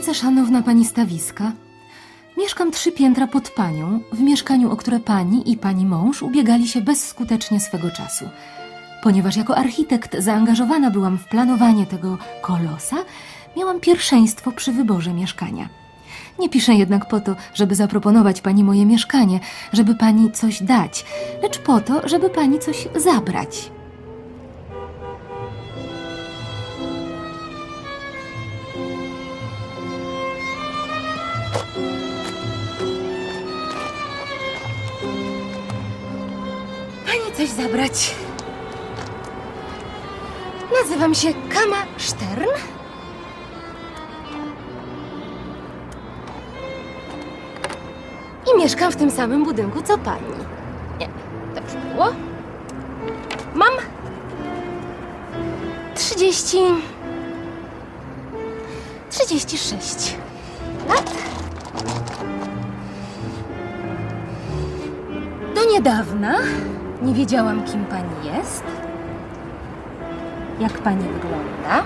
Wielce szanowna pani Stawiska, mieszkam 3 piętra pod panią, w mieszkaniu, o które pani i pani mąż ubiegali się bezskutecznie swego czasu. Ponieważ jako architekt zaangażowana byłam w planowanie tego kolosa, miałam pierwszeństwo przy wyborze mieszkania. Nie piszę jednak po to, żeby zaproponować pani moje mieszkanie, żeby pani coś dać, lecz po to, żeby pani coś zabrać. Pani coś zabrać. Nazywam się Kama Stern. I mieszkam w tym samym budynku, co pani. Nie, dobrze było. Mam 36 lat. Do niedawna nie wiedziałam, kim pani jest, jak pani wygląda.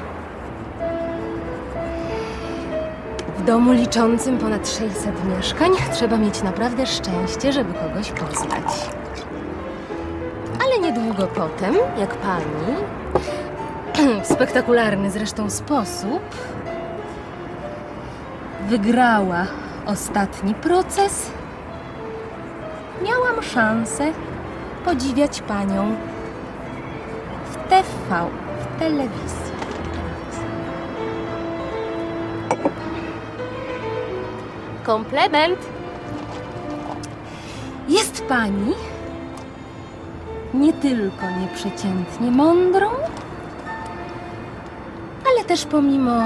W domu liczącym ponad 600 mieszkań trzeba mieć naprawdę szczęście, żeby kogoś poznać. Ale niedługo potem, jak pani, w spektakularny zresztą sposób, wygrała ostatni proces, miałam szansę podziwiać panią w TV, w telewizji. Komplement. Jest pani nie tylko nieprzeciętnie mądrą, ale też pomimo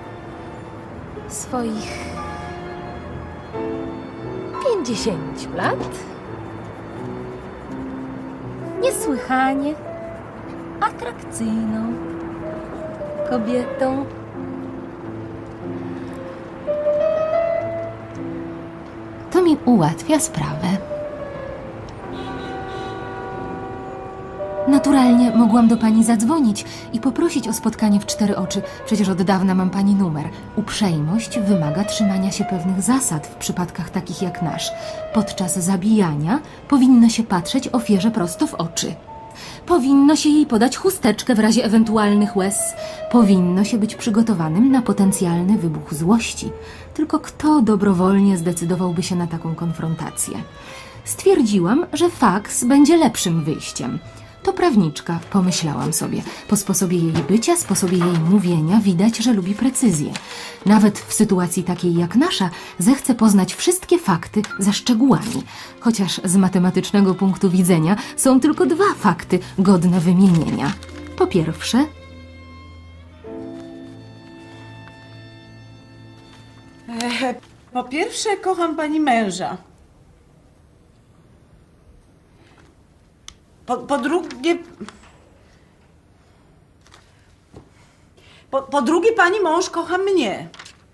swoich 50 lat niesłychanie atrakcyjną kobietą. To mi ułatwia sprawę. Naturalnie mogłam do pani zadzwonić i poprosić o spotkanie w 4 oczy. Przecież od dawna mam pani numer. Uprzejmość wymaga trzymania się pewnych zasad w przypadkach takich jak nasz. Podczas zabijania powinno się patrzeć ofierze prosto w oczy. Powinno się jej podać chusteczkę w razie ewentualnych łez. Powinno się być przygotowanym na potencjalny wybuch złości. Tylko kto dobrowolnie zdecydowałby się na taką konfrontację? Stwierdziłam, że faks będzie lepszym wyjściem. To prawniczka, pomyślałam sobie. Po sposobie jej bycia, sposobie jej mówienia widać, że lubi precyzję. Nawet w sytuacji takiej jak nasza zechce poznać wszystkie fakty ze szczegółami. Chociaż z matematycznego punktu widzenia są tylko 2 fakty godne wymienienia. Po pierwsze... Po pierwsze, kocham pani męża. Po drugie... Po drugie, pani mąż kocha mnie.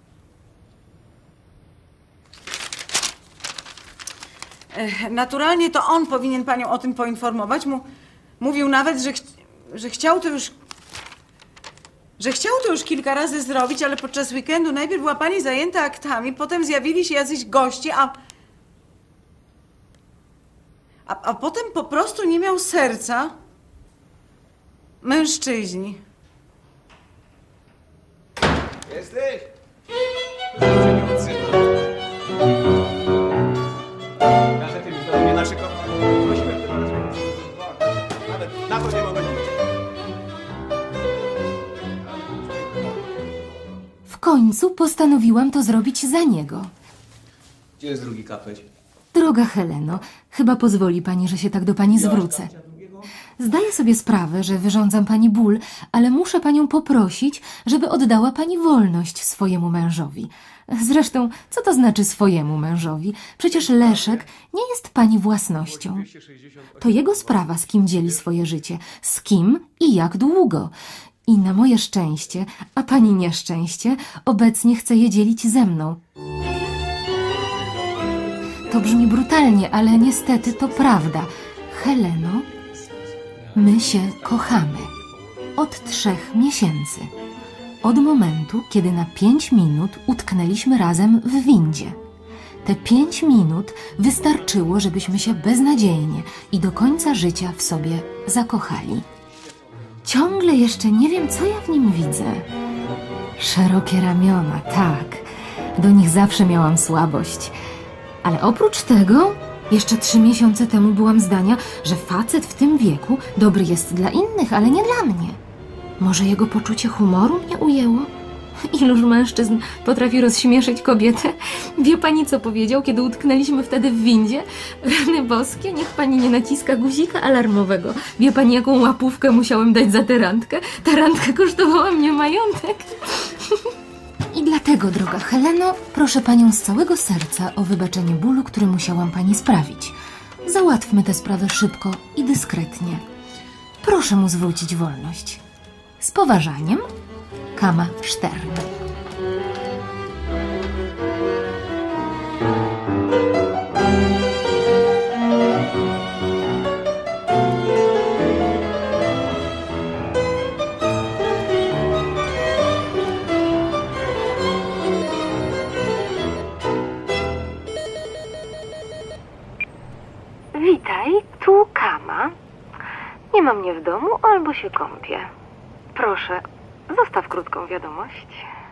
Naturalnie to on powinien panią o tym poinformować. Mówił nawet, że chciał to już... Że chciał to już kilka razy zrobić, ale podczas weekendu najpierw była pani zajęta aktami, potem zjawili się jacyś goście, a potem po prostu nie miał serca. Mężczyźni. Jesteś? Się nie odzywa. Gazety już do mnie naszykowały. Prosiłem tylko raz, nawet na to nie mogę liczyć. W końcu postanowiłam to zrobić za niego. Gdzie jest drugi kapeć? Droga Heleno, chyba pozwoli pani, że się tak do pani zwrócę. Zdaję sobie sprawę, że wyrządzam pani ból, ale muszę panią poprosić, żeby oddała pani wolność swojemu mężowi. Zresztą, co to znaczy swojemu mężowi? Przecież Leszek nie jest pani własnością. To jego sprawa, z kim dzieli swoje życie, z kim i jak długo. I na moje szczęście, a pani nieszczęście, obecnie chce je dzielić ze mną. To brzmi brutalnie, ale niestety to prawda. Heleno, my się kochamy. Od 3 miesięcy. od momentu, kiedy na 5 minut utknęliśmy razem w windzie. Te 5 minut wystarczyło, żebyśmy się beznadziejnie i do końca życia w sobie zakochali. Ciągle jeszcze nie wiem, co ja w nim widzę. Szerokie ramiona, tak. Do nich zawsze miałam słabość. Ale oprócz tego, jeszcze 3 miesiące temu byłam zdania, że facet w tym wieku dobry jest dla innych, ale nie dla mnie. Może jego poczucie humoru mnie ujęło? Iluż mężczyzn potrafi rozśmieszyć kobietę? Wie pani, co powiedział, kiedy utknęliśmy wtedy w windzie? Rany boskie, niech pani nie naciska guzika alarmowego. Wie pani, jaką łapówkę musiałem dać za tę randkę? Ta randka kosztowała mnie majątek. I dlatego, droga Heleno, proszę panią z całego serca o wybaczenie bólu, który musiałam pani sprawić. Załatwmy tę sprawę szybko i dyskretnie. Proszę mu zwrócić wolność. Z poważaniem, Kama Stern. Witaj, tu Kama. Nie ma mnie w domu, albo się kąpię. Proszę, zostaw krótką wiadomość.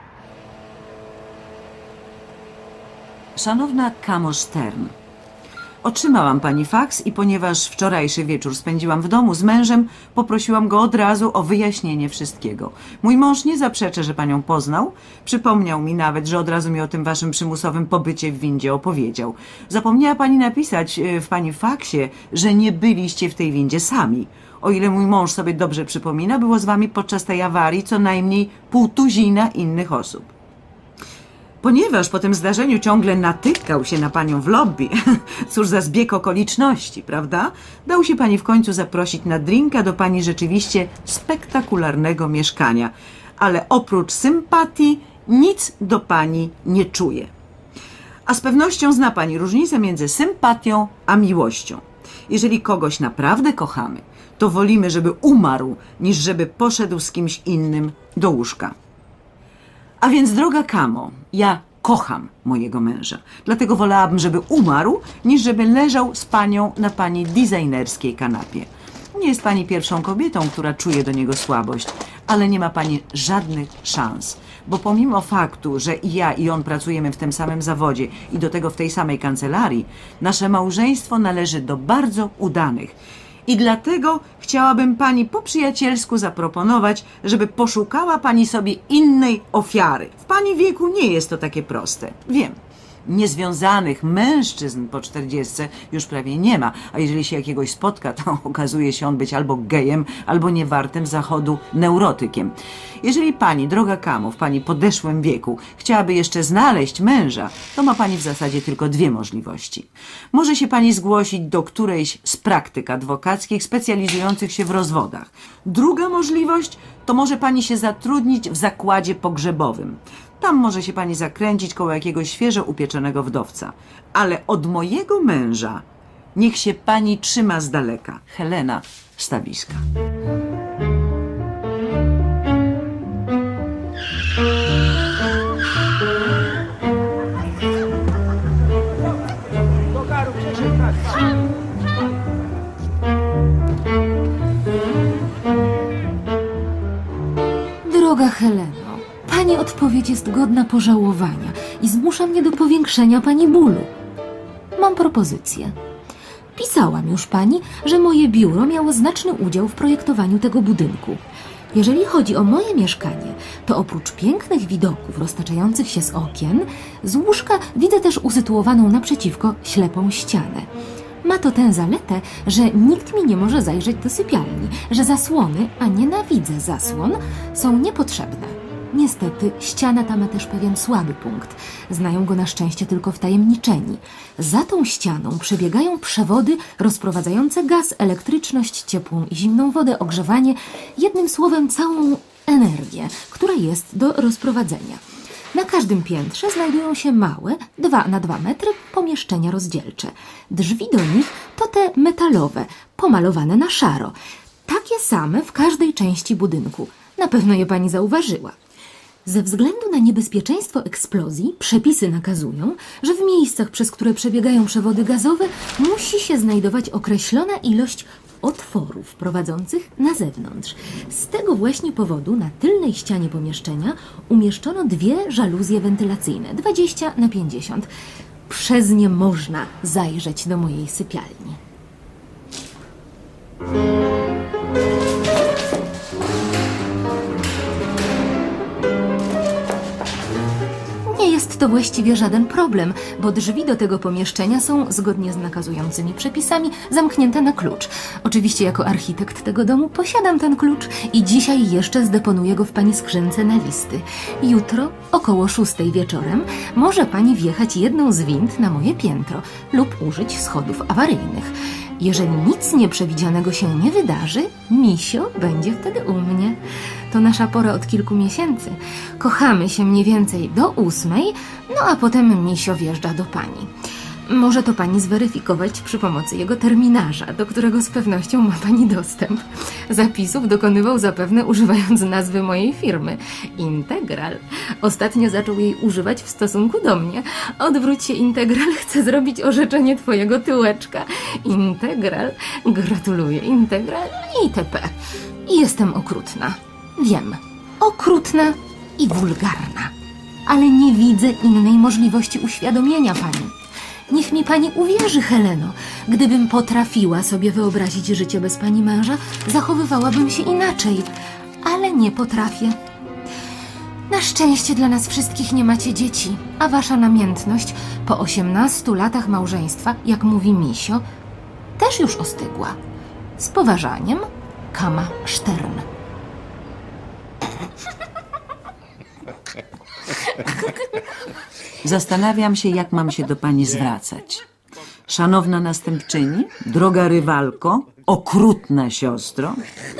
Szanowna Kamo Stern, otrzymałam pani faks i ponieważ wczorajszy wieczór spędziłam w domu z mężem, poprosiłam go od razu o wyjaśnienie wszystkiego. Mój mąż nie zaprzeczy, że panią poznał. Przypomniał mi nawet, że od razu mi o tym waszym przymusowym pobycie w windzie opowiedział. Zapomniała pani napisać w pani faksie, że nie byliście w tej windzie sami. O ile mój mąż sobie dobrze przypomina, było z wami podczas tej awarii co najmniej 1,5 innych osób. Ponieważ po tym zdarzeniu ciągle natykał się na panią w lobby, cóż za zbieg okoliczności, prawda? Dał się pani w końcu zaprosić na drinka do pani rzeczywiście spektakularnego mieszkania, ale oprócz sympatii nic do pani nie czuje. A z pewnością zna pani różnicę między sympatią a miłością. Jeżeli kogoś naprawdę kochamy, to wolimy, żeby umarł, niż żeby poszedł z kimś innym do łóżka. A więc, droga Kamo, ja kocham mojego męża. Dlatego wolałabym, żeby umarł, niż żeby leżał z panią na pani designerskiej kanapie. Nie jest pani pierwszą kobietą, która czuje do niego słabość, ale nie ma pani żadnych szans. Bo pomimo faktu, że i ja, i on pracujemy w tym samym zawodzie i do tego w tej samej kancelarii, nasze małżeństwo należy do bardzo udanych. I dlatego chciałabym pani po przyjacielsku zaproponować, żeby poszukała pani sobie innej ofiary. W pani wieku nie jest to takie proste. Wiem. Niezwiązanych mężczyzn po 40 już prawie nie ma, a jeżeli się jakiegoś spotka, to okazuje się on być albo gejem, albo niewartym zachodu neurotykiem. Jeżeli pani, droga Kamo, w pani podeszłym wieku chciałaby jeszcze znaleźć męża, to ma pani w zasadzie tylko 2 możliwości. Może się pani zgłosić do którejś z praktyk adwokackich specjalizujących się w rozwodach. Druga możliwość to może pani się zatrudnić w zakładzie pogrzebowym. Tam może się pani zakręcić koło jakiegoś świeżo upieczonego wdowca. Ale od mojego męża niech się pani trzyma z daleka. Helena Stawiska. Droga Heleno, pani odpowiedź jest godna pożałowania i zmusza mnie do powiększenia pani bólu. Mam propozycję. Pisałam już pani, że moje biuro miało znaczny udział w projektowaniu tego budynku. Jeżeli chodzi o moje mieszkanie, to oprócz pięknych widoków roztaczających się z okien, z łóżka widzę też usytuowaną naprzeciwko ślepą ścianę. Ma to tę zaletę, że nikt mi nie może zajrzeć do sypialni, że zasłony, a nienawidzę zasłon, są niepotrzebne. Niestety, ściana ta ma też pewien słaby punkt. Znają go na szczęście tylko wtajemniczeni. Za tą ścianą przebiegają przewody rozprowadzające gaz, elektryczność, ciepłą i zimną wodę, ogrzewanie, jednym słowem całą energię, która jest do rozprowadzenia. Na każdym piętrze znajdują się małe, 2 na 2 metry pomieszczenia rozdzielcze. Drzwi do nich to te metalowe, pomalowane na szaro. Takie same w każdej części budynku. Na pewno je pani zauważyła. Ze względu na niebezpieczeństwo eksplozji, przepisy nakazują, że w miejscach, przez które przebiegają przewody gazowe, musi się znajdować określona ilość otworów prowadzących na zewnątrz. Z tego właśnie powodu na tylnej ścianie pomieszczenia umieszczono 2 żaluzje wentylacyjne, 20×50. Przez nie można zajrzeć do mojej sypialni. Nie jest to właściwie żaden problem, bo drzwi do tego pomieszczenia są, zgodnie z nakazującymi przepisami, zamknięte na klucz. Oczywiście jako architekt tego domu posiadam ten klucz i dzisiaj jeszcze zdeponuję go w pani skrzynce na listy. Jutro, około 6 wieczorem, może pani wjechać jedną z wind na moje piętro lub użyć schodów awaryjnych. Jeżeli nic nieprzewidzianego się nie wydarzy, Misio będzie wtedy u mnie. To nasza pora od kilku miesięcy. Kochamy się mniej więcej do 8, no a potem Misio wjeżdża do pani. Może to pani zweryfikować przy pomocy jego terminarza, do którego z pewnością ma pani dostęp. Zapisów dokonywał zapewne używając nazwy mojej firmy. Integral. Ostatnio zaczął jej używać w stosunku do mnie. Odwróć się, Integral, chcę zrobić orzeczenie twojego tyłeczka. Integral, gratuluję, Integral itp. I jestem okrutna. Wiem, okrutna i wulgarna. Ale nie widzę innej możliwości uświadomienia pani. Niech mi pani uwierzy, Heleno. Gdybym potrafiła sobie wyobrazić życie bez pani męża, zachowywałabym się inaczej. Ale nie potrafię. Na szczęście dla nas wszystkich nie macie dzieci, a wasza namiętność po 18 latach małżeństwa, jak mówi Misio, też już ostygła. Z poważaniem, Kama Stern. Zastanawiam się, jak mam się do pani zwracać. Szanowna następczyni, droga rywalko, okrutna siostro.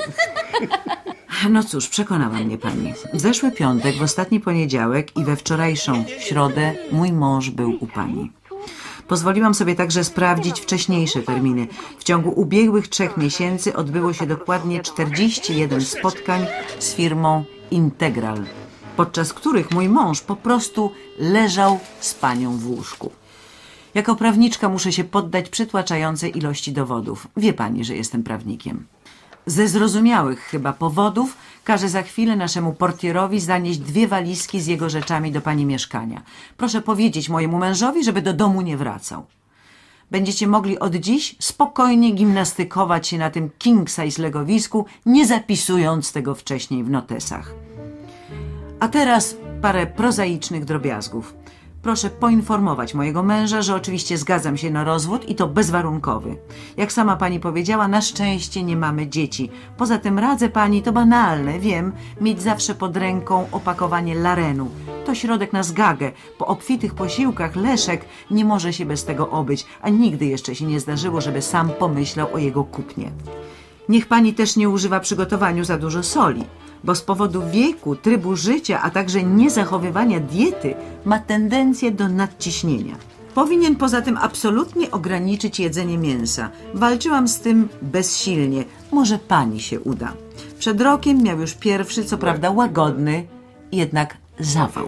No cóż, przekonała mnie pani. W zeszły piątek, w ostatni poniedziałek i we wczorajszą środę mój mąż był u pani. Pozwoliłam sobie także sprawdzić wcześniejsze terminy. W ciągu ubiegłych 3 miesięcy odbyło się dokładnie 41 spotkań z firmą Integral, podczas których mój mąż po prostu leżał z panią w łóżku. Jako prawniczka muszę się poddać przytłaczającej ilości dowodów. Wie pani, że jestem prawnikiem. Ze zrozumiałych chyba powodów każę za chwilę naszemu portierowi zanieść 2 walizki z jego rzeczami do pani mieszkania. Proszę powiedzieć mojemu mężowi, żeby do domu nie wracał. Będziecie mogli od dziś spokojnie gimnastykować się na tym king size legowisku, nie zapisując tego wcześniej w notesach. A teraz parę prozaicznych drobiazgów. Proszę poinformować mojego męża, że oczywiście zgadzam się na rozwód i to bezwarunkowy. Jak sama pani powiedziała, na szczęście nie mamy dzieci. Poza tym radzę pani, to banalne, wiem, mieć zawsze pod ręką opakowanie Larenu. To środek na zgagę. Po obfitych posiłkach Leszek nie może się bez tego obyć, a nigdy jeszcze się nie zdarzyło, żeby sam pomyślał o jego kupnie. Niech pani też nie używa przy gotowaniu za dużo soli, bo z powodu wieku, trybu życia, a także niezachowywania diety ma tendencję do nadciśnienia. Powinien poza tym absolutnie ograniczyć jedzenie mięsa. Walczyłam z tym bezsilnie. Może pani się uda. Przed rokiem miał już pierwszy, co prawda łagodny, jednak zawał.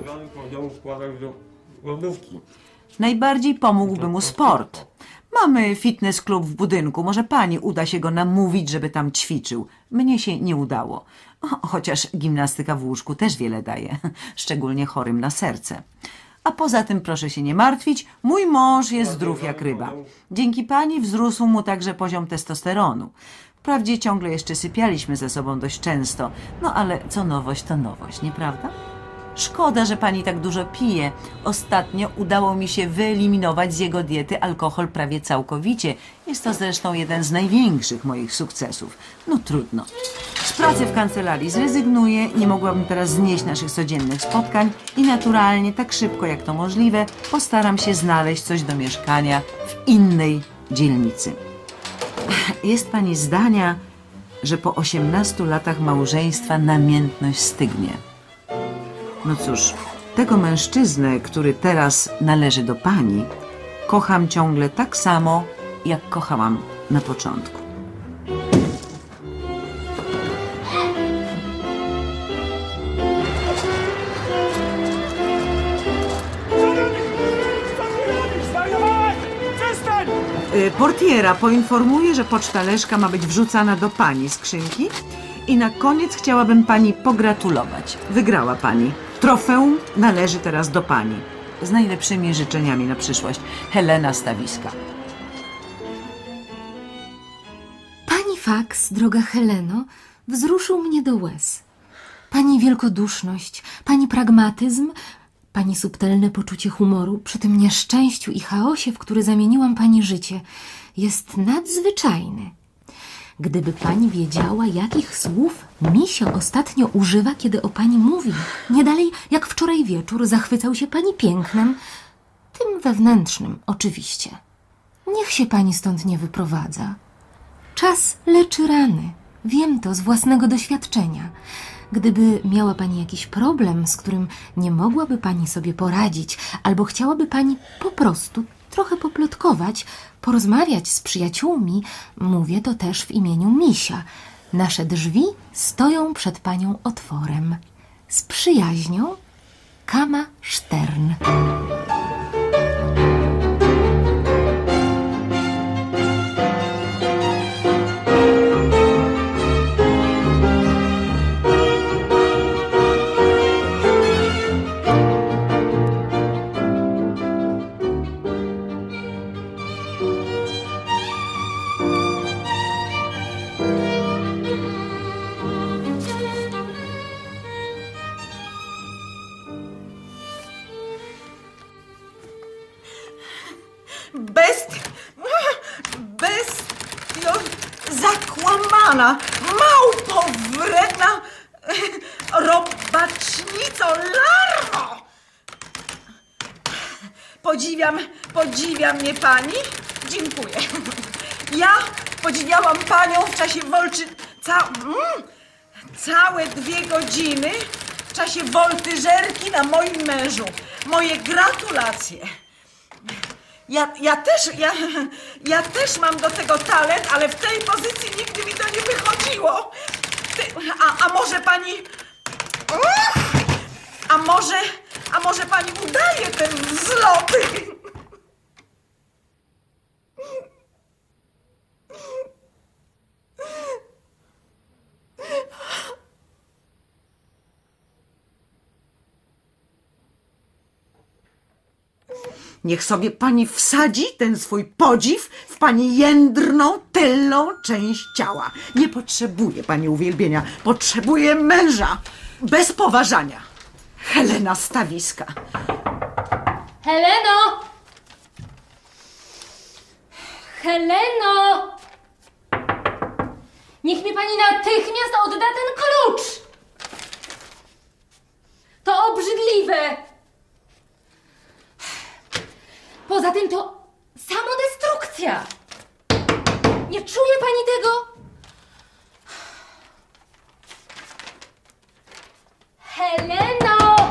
Najbardziej pomógłby mu sport. Mamy fitness klub w budynku. Może pani uda się go namówić, żeby tam ćwiczył. Mnie się nie udało. Chociaż gimnastyka w łóżku też wiele daje. Szczególnie chorym na serce. A poza tym proszę się nie martwić. Mój mąż jest zdrów jak ryba. Dzięki pani wzrósł mu także poziom testosteronu. Wprawdzie ciągle jeszcze sypialiśmy ze sobą dość często. No ale co nowość to nowość, nieprawda? Szkoda, że pani tak dużo pije. Ostatnio udało mi się wyeliminować z jego diety alkohol prawie całkowicie. Jest to zresztą jeden z największych moich sukcesów. No trudno. Z pracy w kancelarii zrezygnuję, nie mogłabym teraz znieść naszych codziennych spotkań i naturalnie, tak szybko jak to możliwe, postaram się znaleźć coś do mieszkania w innej dzielnicy. Jest pani zdania, że po 18 latach małżeństwa namiętność stygnie. No cóż, tego mężczyznę, który teraz należy do pani, kocham ciągle tak samo, jak kochałam na początku. Portiera poinformuje, że poczta Leszka ma być wrzucana do pani skrzynki i na koniec chciałabym pani pogratulować. Wygrała pani. Trofeum należy teraz do pani. Z najlepszymi życzeniami na przyszłość. Helena Stawiska. Pani faks, droga Heleno, wzruszył mnie do łez. Pani wielkoduszność, pani pragmatyzm, pani subtelne poczucie humoru przy tym nieszczęściu i chaosie, w który zamieniłam pani życie, jest nadzwyczajny. Gdyby pani wiedziała, jakich słów Misio ostatnio używa, kiedy o pani mówi, nie dalej jak wczoraj wieczór zachwycał się pani pięknem, tym wewnętrznym oczywiście. Niech się pani stąd nie wyprowadza. Czas leczy rany. Wiem to z własnego doświadczenia. Gdyby miała pani jakiś problem, z którym nie mogłaby pani sobie poradzić, albo chciałaby pani po prostu trochę poplotkować, porozmawiać z przyjaciółmi, mówię to też w imieniu Misia. Nasze drzwi stoją przed panią otworem. Z przyjaźnią, Kama Stern. Bestio zakłamana, małpo wredna, robacznico, larwo! Podziwia mnie pani? Dziękuję. Ja podziwiałam panią w czasie całe 2 godziny w czasie woltyżerki na moim mężu. Moje gratulacje. Ja też mam do tego talent, ale w tej pozycji nigdy mi to nie wychodziło. A może pani... A może pani udaje te wzloty? Niech sobie pani wsadzi ten swój podziw w pani jędrną, tylną część ciała. Nie potrzebuje pani uwielbienia, potrzebuje męża. Bez poważania. Helena Stawiska. Heleno! Heleno! Niech mi pani natychmiast odda ten klucz! To obrzydliwe! Poza tym to samodestrukcja! Nie czuje pani tego? Heleno!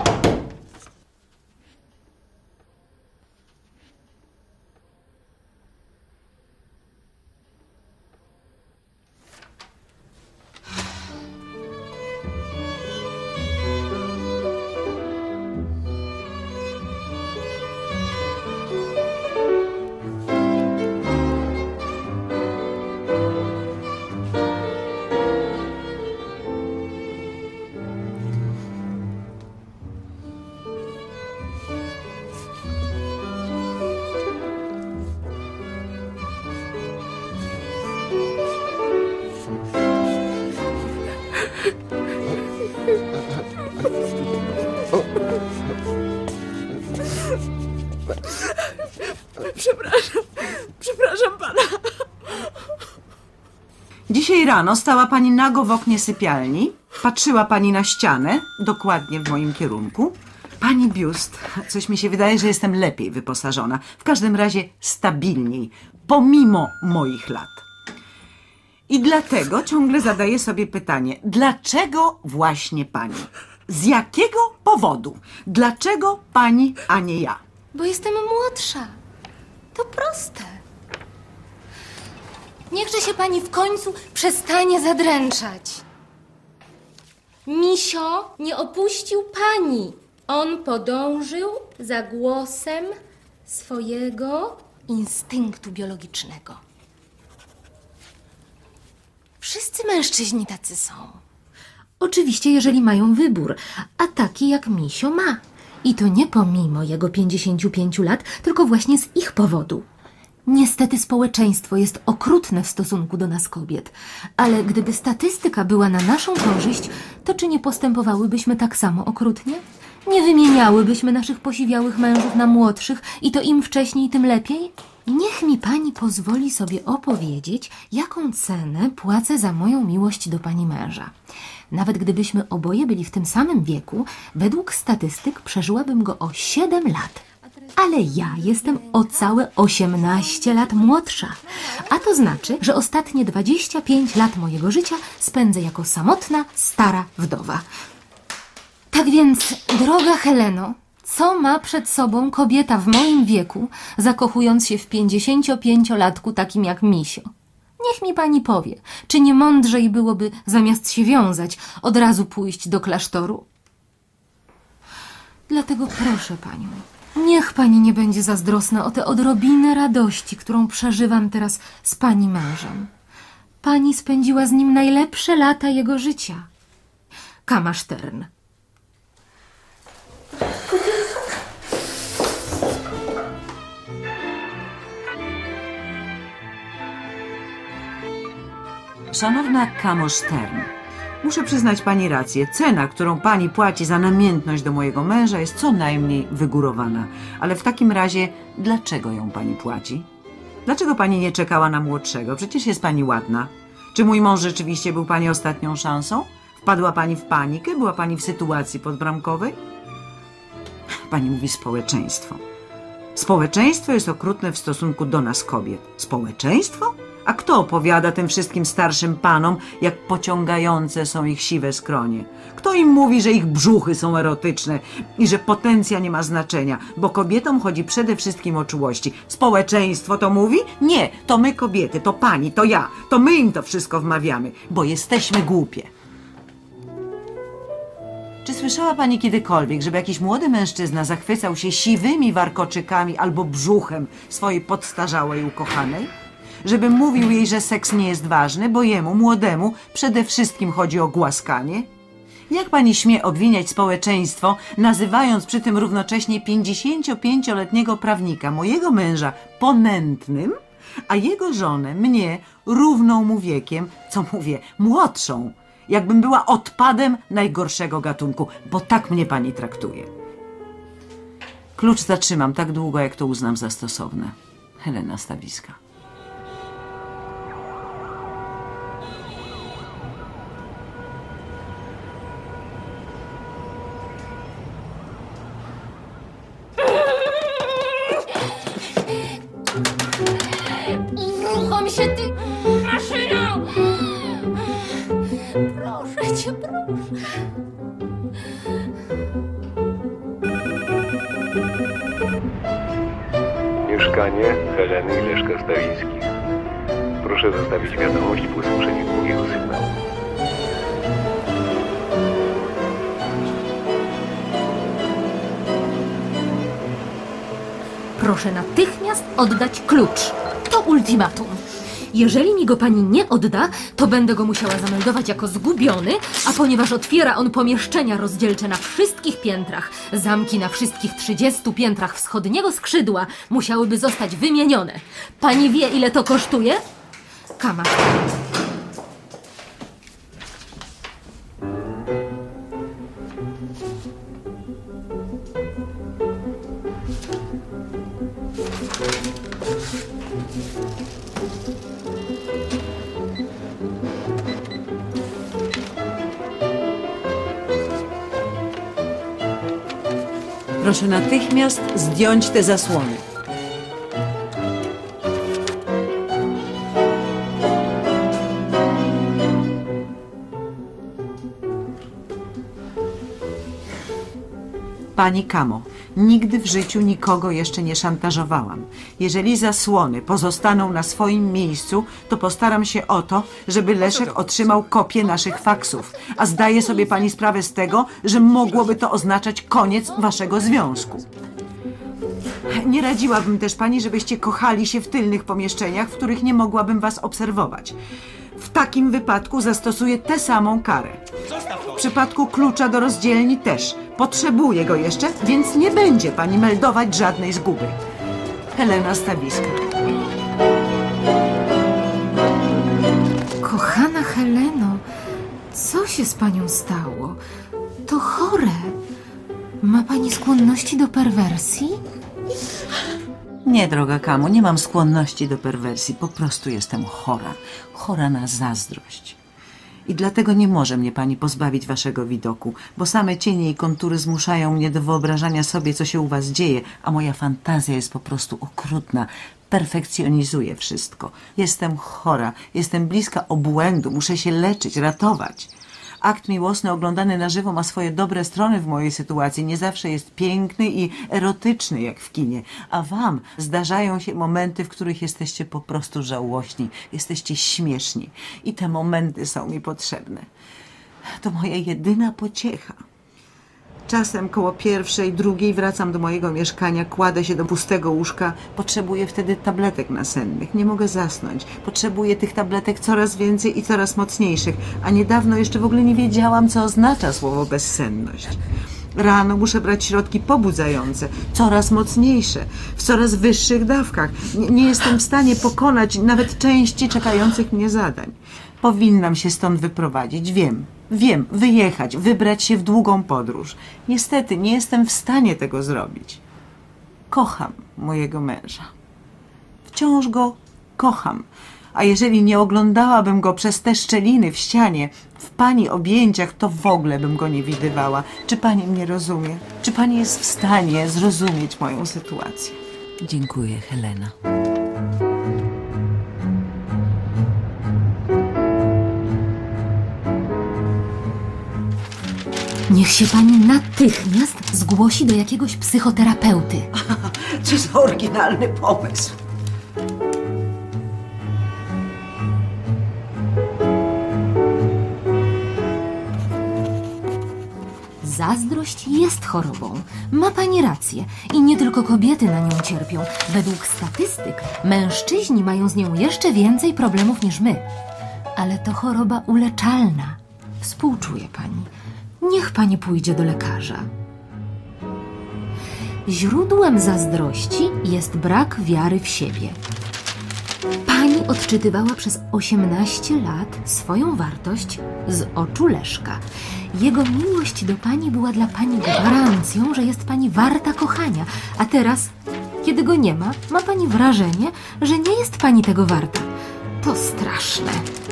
Przepraszam pana. Dzisiaj rano stała pani nago w oknie sypialni, patrzyła pani na ścianę, dokładnie w moim kierunku. Pani biust, coś mi się wydaje, że jestem lepiej wyposażona, w każdym razie stabilniej, pomimo moich lat. I dlatego ciągle zadaję sobie pytanie, dlaczego właśnie pani? Z jakiego powodu? Dlaczego pani, a nie ja? Bo jestem młodsza. To proste. Niechże się pani w końcu przestanie zadręczać. Misio nie opuścił pani. On podążył za głosem swojego instynktu biologicznego. Wszyscy mężczyźni tacy są. Oczywiście, jeżeli mają wybór, a taki jak Misio ma. I to nie pomimo jego 55 lat, tylko właśnie z ich powodu. Niestety społeczeństwo jest okrutne w stosunku do nas kobiet, ale gdyby statystyka była na naszą korzyść, to czy nie postępowałybyśmy tak samo okrutnie? Nie wymieniałybyśmy naszych posiwiałych mężów na młodszych i to im wcześniej, tym lepiej? Niech mi pani pozwoli sobie opowiedzieć, jaką cenę płacę za moją miłość do pani męża. Nawet gdybyśmy oboje byli w tym samym wieku, według statystyk przeżyłabym go o 7 lat. Ale ja jestem o całe 18 lat młodsza. A to znaczy, że ostatnie 25 lat mojego życia spędzę jako samotna, stara wdowa. Tak więc, droga Heleno, co ma przed sobą kobieta w moim wieku, zakochując się w 55-latku takim jak Misio? Niech mi pani powie, czy nie mądrzej byłoby, zamiast się wiązać, od razu pójść do klasztoru? Dlatego proszę panią, niech pani nie będzie zazdrosna o tę odrobinę radości, którą przeżywam teraz z pani mężem. Pani spędziła z nim najlepsze lata jego życia. Kama Stern. Szanowna Kamo Stern, muszę przyznać pani rację. Cena, którą pani płaci za namiętność do mojego męża, jest co najmniej wygórowana. Ale w takim razie, dlaczego ją pani płaci? Dlaczego pani nie czekała na młodszego? Przecież jest pani ładna. Czy mój mąż rzeczywiście był pani ostatnią szansą? Wpadła pani w panikę? Była pani w sytuacji podbramkowej? Pani mówi społeczeństwo. Społeczeństwo jest okrutne w stosunku do nas kobiet. Społeczeństwo? A kto opowiada tym wszystkim starszym panom, jak pociągające są ich siwe skronie? Kto im mówi, że ich brzuchy są erotyczne i że potencja nie ma znaczenia, bo kobietom chodzi przede wszystkim o czułości? Społeczeństwo to mówi? Nie, to my kobiety, to pani, to ja, to my im to wszystko wmawiamy, bo jesteśmy głupie. Czy słyszała pani kiedykolwiek, żeby jakiś młody mężczyzna zachwycał się siwymi warkoczykami albo brzuchem swojej podstarzałej ukochanej? Żeby mówił jej, że seks nie jest ważny, bo jemu, młodemu, przede wszystkim chodzi o głaskanie? Jak pani śmie obwiniać społeczeństwo, nazywając przy tym równocześnie 55-letniego prawnika, mojego męża, ponętnym, a jego żonę, mnie, równą mu wiekiem, co mówię, młodszą, jakbym była odpadem najgorszego gatunku, bo tak mnie pani traktuje. Klucz zatrzymam tak długo, jak to uznam za stosowne. Helena Stawiska. Uruchom się, ty maszyno! Proszę cię, proszę. Mieszkanie Heleny i Leszka Stawińskich. Proszę zostawić wiadomość po usłyszeniu drugiego sygnału. Proszę natychmiast oddać klucz. To ultimatum. Jeżeli mi go pani nie odda, to będę go musiała zameldować jako zgubiony, a ponieważ otwiera on pomieszczenia rozdzielcze na wszystkich piętrach, zamki na wszystkich 30 piętrach wschodniego skrzydła musiałyby zostać wymienione. Pani wie, ile to kosztuje? Kama. Proszę natychmiast zdjąć te zasłony. Pani Kamo, nigdy w życiu nikogo jeszcze nie szantażowałam. Jeżeli zasłony pozostaną na swoim miejscu, to postaram się o to, żeby Leszek otrzymał kopię naszych faksów. A zdaje sobie pani sprawę z tego, że mogłoby to oznaczać koniec waszego związku. Nie radziłabym też pani, żebyście kochali się w tylnych pomieszczeniach, w których nie mogłabym was obserwować. W takim wypadku zastosuję tę samą karę. W przypadku klucza do rozdzielni też. Potrzebuję go jeszcze, więc nie będzie pani meldować żadnej zguby. Helena Stawiska. Kochana Heleno, co się z panią stało? To chore. Ma pani skłonności do perwersji? Nie, droga Kamo, nie mam skłonności do perwersji. Po prostu jestem chora. Chora na zazdrość. I dlatego nie może mnie pani pozbawić waszego widoku, bo same cienie i kontury zmuszają mnie do wyobrażania sobie, co się u was dzieje, a moja fantazja jest po prostu okrutna. Perfekcjonizuje wszystko. Jestem chora, jestem bliska obłędu, muszę się leczyć, ratować. Akt miłosny oglądany na żywo ma swoje dobre strony w mojej sytuacji. Nie zawsze jest piękny i erotyczny jak w kinie. A wam zdarzają się momenty, w których jesteście po prostu żałośni. Jesteście śmieszni. I te momenty są mi potrzebne. To moja jedyna pociecha. Czasem koło 1:00, 2:00 wracam do mojego mieszkania, kładę się do pustego łóżka. Potrzebuję wtedy tabletek nasennych. Nie mogę zasnąć. Potrzebuję tych tabletek coraz więcej i coraz mocniejszych. A niedawno jeszcze w ogóle nie wiedziałam, co oznacza słowo bezsenność. Rano muszę brać środki pobudzające, coraz mocniejsze, w coraz wyższych dawkach. Nie jestem w stanie pokonać nawet części czekających mnie zadań. Powinnam się stąd wyprowadzić, wiem, wyjechać, wybrać się w długą podróż. Niestety nie jestem w stanie tego zrobić. Kocham mojego męża. Wciąż go kocham. A jeżeli nie oglądałabym go przez te szczeliny w ścianie, w pani objęciach, to w ogóle bym go nie widywała. Czy pani mnie rozumie? Czy pani jest w stanie zrozumieć moją sytuację? Dziękuję, Helena. Niech się pani natychmiast zgłosi do jakiegoś psychoterapeuty. Co za oryginalny pomysł. Zazdrość jest chorobą. Ma pani rację. I nie tylko kobiety na nią cierpią. Według statystyk mężczyźni mają z nią jeszcze więcej problemów niż my. Ale to choroba uleczalna. Współczuję pani. Niech pani pójdzie do lekarza. Źródłem zazdrości jest brak wiary w siebie. Pani odczytywała przez 18 lat swoją wartość z oczu Leszka. Jego miłość do pani była dla pani gwarancją, że jest pani warta kochania. A teraz, kiedy go nie ma, ma pani wrażenie, że nie jest pani tego warta. To straszne.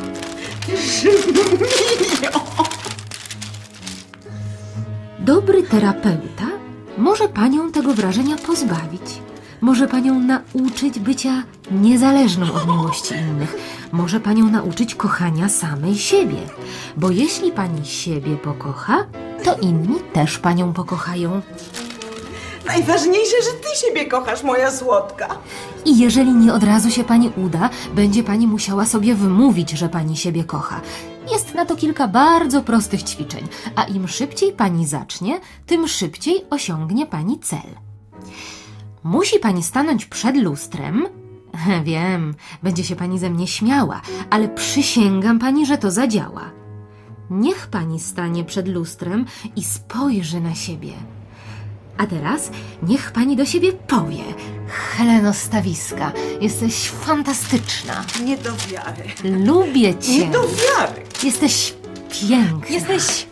Dobry terapeuta może panią tego wrażenia pozbawić. Może panią nauczyć bycia niezależną od miłości innych. Może panią nauczyć kochania samej siebie. Bo jeśli pani siebie pokocha, to inni też panią pokochają. Najważniejsze, że ty siebie kochasz, moja słodka. I jeżeli nie od razu się pani uda, będzie pani musiała sobie wymówić, że pani siebie kocha. Jest na to kilka bardzo prostych ćwiczeń, a im szybciej pani zacznie, tym szybciej osiągnie pani cel. Musi pani stanąć przed lustrem. Wiem, będzie się pani ze mnie śmiała, ale przysięgam pani, że to zadziała. Niech pani stanie przed lustrem i spojrzy na siebie. A teraz niech pani do siebie powie: Heleno Stawiska, jesteś fantastyczna. Nie do wiary. Lubię cię. Nie do wiary. Jesteś piękna. Jesteś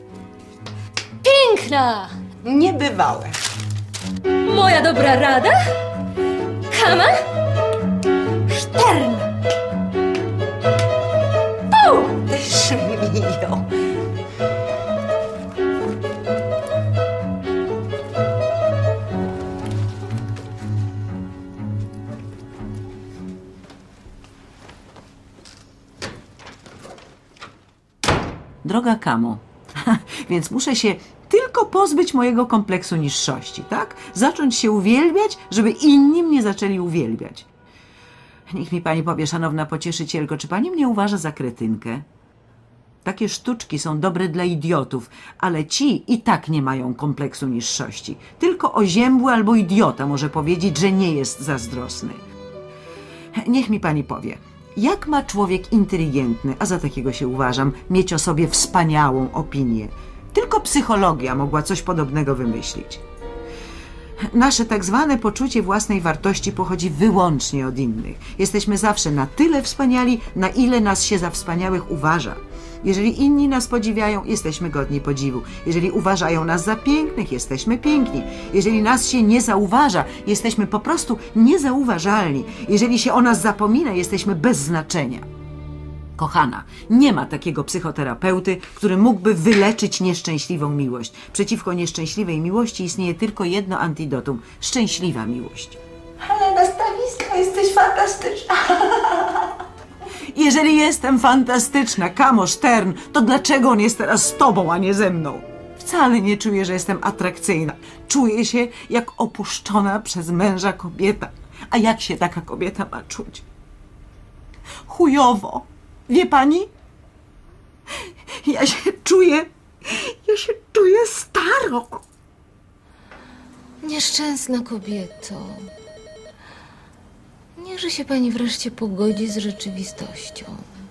piękna! Niebywałe. Moja dobra rada? Kama? Sztern! Pau! Szmio. Droga Kamo, więc muszę się tylko pozbyć mojego kompleksu niższości, tak? Zacząć się uwielbiać, żeby inni mnie zaczęli uwielbiać. Niech mi pani powie, szanowna pocieszycielko, czy pani mnie uważa za kretynkę? Takie sztuczki są dobre dla idiotów, ale ci i tak nie mają kompleksu niższości. Tylko oziębły albo idiota może powiedzieć, że nie jest zazdrosny. Niech mi pani powie, jak ma człowiek inteligentny, a za takiego się uważam, mieć o sobie wspaniałą opinię? Tylko psychologia mogła coś podobnego wymyślić. Nasze tak zwane poczucie własnej wartości pochodzi wyłącznie od innych. Jesteśmy zawsze na tyle wspaniali, na ile nas się za wspaniałych uważa. Jeżeli inni nas podziwiają, jesteśmy godni podziwu. Jeżeli uważają nas za pięknych, jesteśmy piękni. Jeżeli nas się nie zauważa, jesteśmy po prostu niezauważalni. Jeżeli się o nas zapomina, jesteśmy bez znaczenia. Kochana, nie ma takiego psychoterapeuty, który mógłby wyleczyć nieszczęśliwą miłość. Przeciwko nieszczęśliwej miłości istnieje tylko jedno antidotum – szczęśliwa miłość. Helena Stawiska, jesteś fantastyczna. Jeżeli jestem fantastyczna, Kamo Stern, to dlaczego on jest teraz z tobą, a nie ze mną? Wcale nie czuję, że jestem atrakcyjna. Czuję się jak opuszczona przez męża kobieta. A jak się taka kobieta ma czuć? Chujowo. Wie pani? Ja się czuję staro. Nieszczęsna kobieto. Niechże się pani wreszcie pogodzi z rzeczywistością.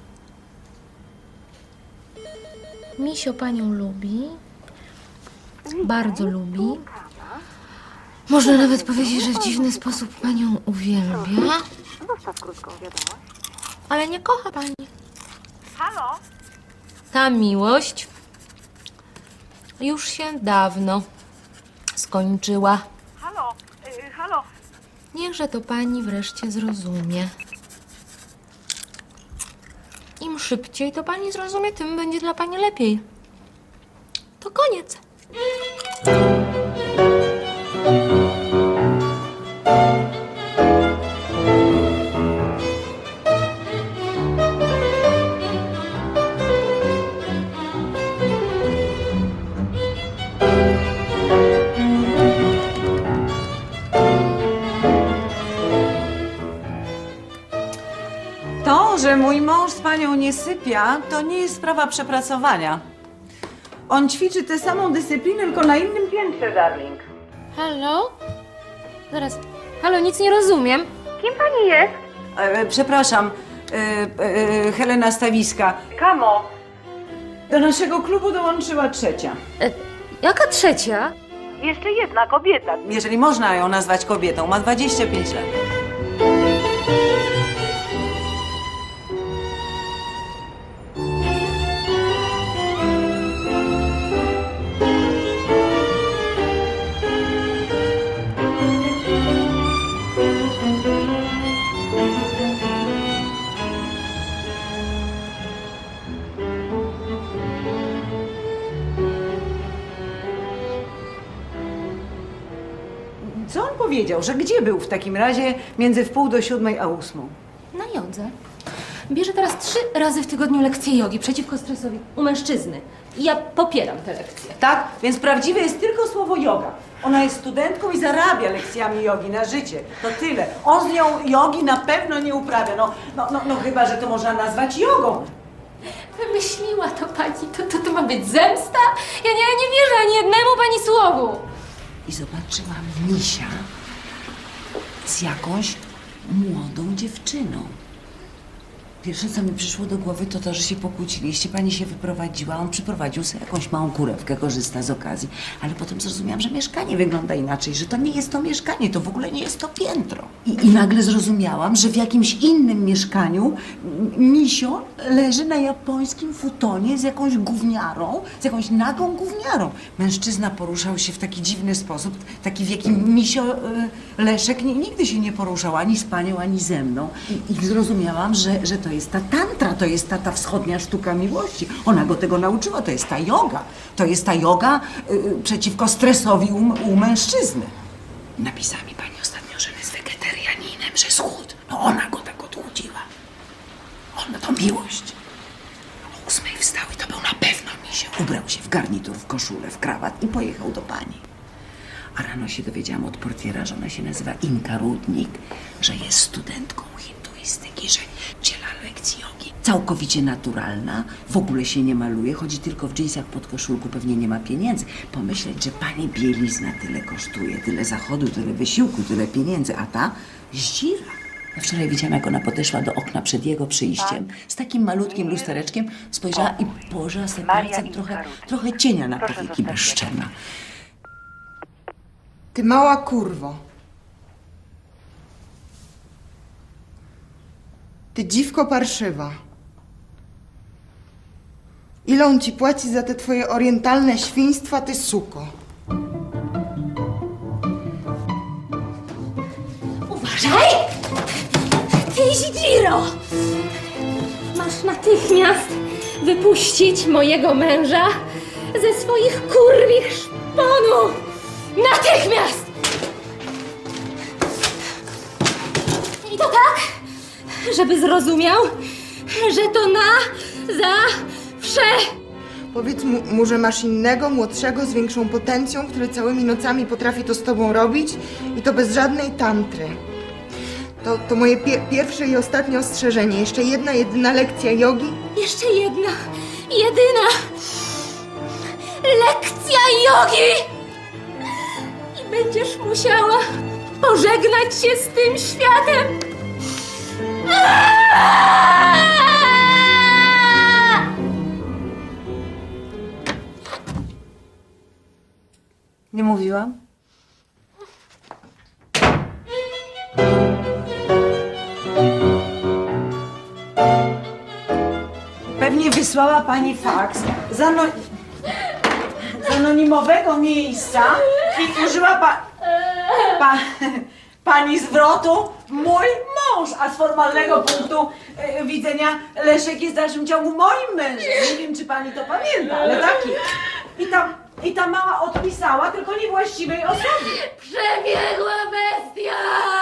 Misio panią lubi. Bardzo lubi. Można nawet powiedzieć, że w dziwny sposób panią uwielbia. Zostaw krótką wiadomość. Ale nie kocha pani. Halo? Ta miłość już się dawno skończyła. Halo, halo. Niechże to pani wreszcie zrozumie. Im szybciej to pani zrozumie, tym będzie dla pani lepiej. To koniec. To, że mój mąż z panią nie sypia, to nie jest sprawa przepracowania. On ćwiczy tę samą dyscyplinę, tylko na innym piętrze, darling. Halo? Zaraz. Halo, nic nie rozumiem. Kim pani jest? Przepraszam, Helena Stawiska. Kamo, do naszego klubu dołączyła trzecia. Jaka trzecia? Jeszcze jedna kobieta. Jeżeli można ją nazwać kobietą, ma 25 lat. Co on powiedział? Że gdzie był w takim razie między 6:45 a 8? Na jodze. Bierze teraz 3 razy w tygodniu lekcje jogi przeciwko stresowi u mężczyzny. I ja popieram te lekcje. Tak? Więc prawdziwe jest tylko słowo joga. Ona jest studentką i zarabia lekcjami jogi na życie. To tyle. On z nią jogi na pewno nie uprawia. No chyba, że to można nazwać jogą. Wymyśliła to pani. To ma być zemsta? Ja nie wierzę ani jednemu pani słowu. I zobaczyłam misia z jakąś młodą dziewczyną. Pierwsze, co mi przyszło do głowy, to to, że się pokłóciliście, pani się wyprowadziła, on przyprowadził sobie jakąś małą kurewkę, korzysta z okazji. Ale potem zrozumiałam, że mieszkanie wygląda inaczej, że to nie jest to mieszkanie, to w ogóle nie jest to piętro. I nagle zrozumiałam, że w jakimś innym mieszkaniu misio leży na japońskim futonie z jakąś gówniarą, z jakąś nagą gówniarą. Mężczyzna poruszał się w taki dziwny sposób, taki w jakim misio Leszek nigdy się nie poruszał, ani z panią, ani ze mną. I zrozumiałam, że to jest ta tantra, to jest ta wschodnia sztuka miłości. Ona go tego nauczyła, to jest ta joga. To jest ta joga przeciwko stresowi u mężczyzny. Napisała mi pani ostatnio, że jest wegetarianinem, że schudł. No ona go tak odchudziła. Ona to miłość. O 8 wstał i to był na pewno misio. Ubrał się w garnitur, w koszulę, w krawat i pojechał do pani. A rano się dowiedziałam od portiera, że ona się nazywa Inka Rudnik, że jest studentką hinduizmu. turystyki, że udziela lekcji jogi. Całkowicie naturalna, w ogóle się nie maluje, chodzi tylko w dżinsach pod koszulku, pewnie nie ma pieniędzy. Pomyśleć, że pani bielizna tyle kosztuje, tyle zachodu, tyle wysiłku, tyle pieniędzy, a ta zdzira. Ja wczoraj widziałam, jak ona podeszła do okna przed jego przyjściem, z takim malutkim lustereczkiem, spojrzała i położyła sobie palcem trochę cienia na powieki, bezczelna. Ty mała kurwo. Ty dziwko parszywa. Ile on ci płaci za te twoje orientalne świństwa, ty suko? Uważaj! Ty, Isidro! Masz natychmiast wypuścić mojego męża ze swoich kurwich szponów! Natychmiast! I to tak, żeby zrozumiał, że to na zawsze. Powiedz mu, że masz innego, młodszego, z większą potencją, który całymi nocami potrafi to z tobą robić i to bez żadnej tantry. To moje pierwsze i ostatnie ostrzeżenie. Jeszcze jedna, jedyna lekcja jogi. Jeszcze jedna, jedyna lekcja jogi! I będziesz musiała pożegnać się z tym światem. Nie mówiłam? Pewnie wysłała pani faks z anonimowego miejsca i użyła pani zwrotu mój mąż, a z formalnego punktu widzenia Leszek jest w dalszym ciągu moim mężem. Nie wiem, czy pani to pamięta, ale taki. I ta mała odpisała tylko niewłaściwej osobie. Przebiegła bestia!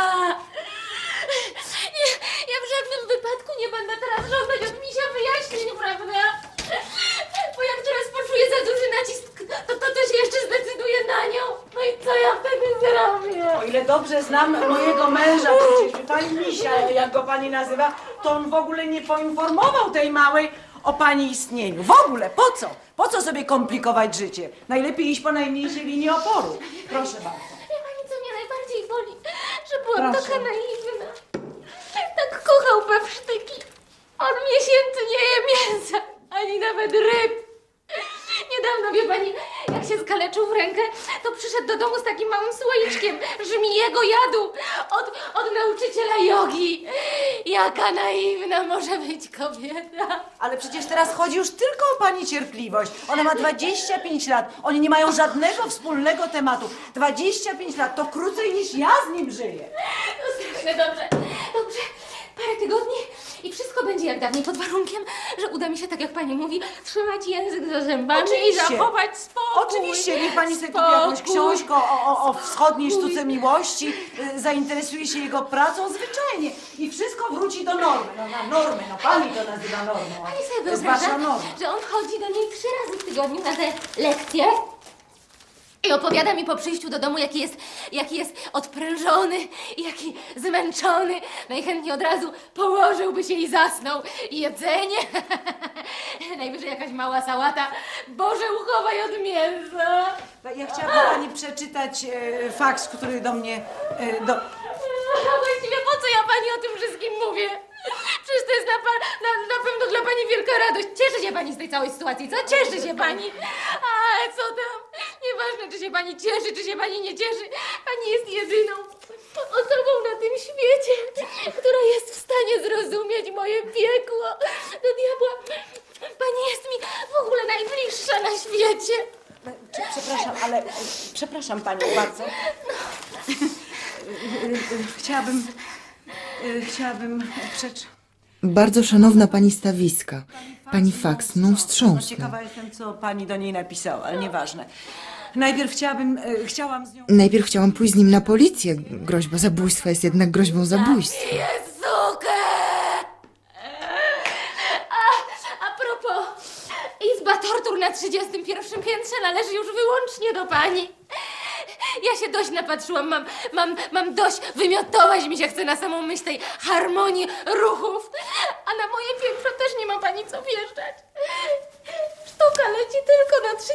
Ja w żadnym wypadku nie będę teraz żądać od misia wyjaśnień, prawda? Bo jak teraz poczuję za duży nacisk, to się jeszcze zdecyduje na nią. No i co ja wtedy zrobię? O ile dobrze znam mojego męża, przecież pani misia, jak go pani nazywa, to on w ogóle nie poinformował tej małej o pani istnieniu. W ogóle, po co? Po co sobie komplikować życie? Najlepiej iść po najmniejszej linii oporu. Proszę bardzo. Wie pani, co mnie najbardziej boli? Że byłam Proszę. taka naiwna. Tak kochał pewsztyki. On miesięcy nie je mięsa, ani nawet ryb. Niedawno, wie pani, jak się skaleczył w rękę, to przyszedł do domu z takim małym słoiczkiem żmijego jadu od nauczyciela jogi. Jaka naiwna może być kobieta. Ale przecież teraz chodzi już tylko o pani cierpliwość. Ona ma 25 lat. Oni nie mają żadnego wspólnego tematu. 25 lat to krócej niż ja z nim żyję. No strasznie dobrze. Dobrze. Parę tygodni i wszystko będzie jak dawniej, pod warunkiem, że uda mi się, tak jak pani mówi, trzymać język za zębami Oczywiście. i zachować spokój. Oczywiście, niech pani sobie kupi jakąś książkę o wschodniej sztuce miłości, zainteresuje się jego pracą zwyczajnie i wszystko wróci do normy. No na normę, no pani to nazywa normą. Pani sobie To jest wasza wyobraża, norma. że on chodzi do niej 3 razy w tygodniu na te lekcje i opowiada mi po przyjściu do domu, jaki jest odprężony i jaki zmęczony. Najchętniej od razu położyłby się i zasnął. I jedzenie, najwyżej jakaś mała sałata. Boże, uchowaj od mięsa. Ja chciałabym pani przeczytać faks, który do mnie... A właściwie po co ja pani o tym wszystkim mówię? Przecież to jest na pewno dla pani wielka radość. Cieszy się pani z tej całej sytuacji, co? Cieszy się pani. A co tam? Nieważne, czy się pani cieszy, czy się pani nie cieszy. Pani jest jedyną osobą na tym świecie, która jest w stanie zrozumieć moje piekło. Do diabła, pani jest mi w ogóle najbliższa na świecie. Przepraszam, ale... Przepraszam panią bardzo. Chciałabym Bardzo szanowna pani Stawiska. Pani faks mną wstrząsnął. Ciekawa jestem, co pani do niej napisała, ale nieważne. Najpierw chciałam z nią... Najpierw chciałam pójść z nim na policję. Groźba zabójstwa jest jednak groźbą zabójstwa. Jezukę! A propos, izba tortur na 31. piętrze należy już wyłącznie do pani. Ja się dość napatrzyłam, mam dość, wymiotować mi się chce na samą myśl tej harmonii ruchów. A na moje piętro też nie ma pani co wjeżdżać. Sztuka leci tylko na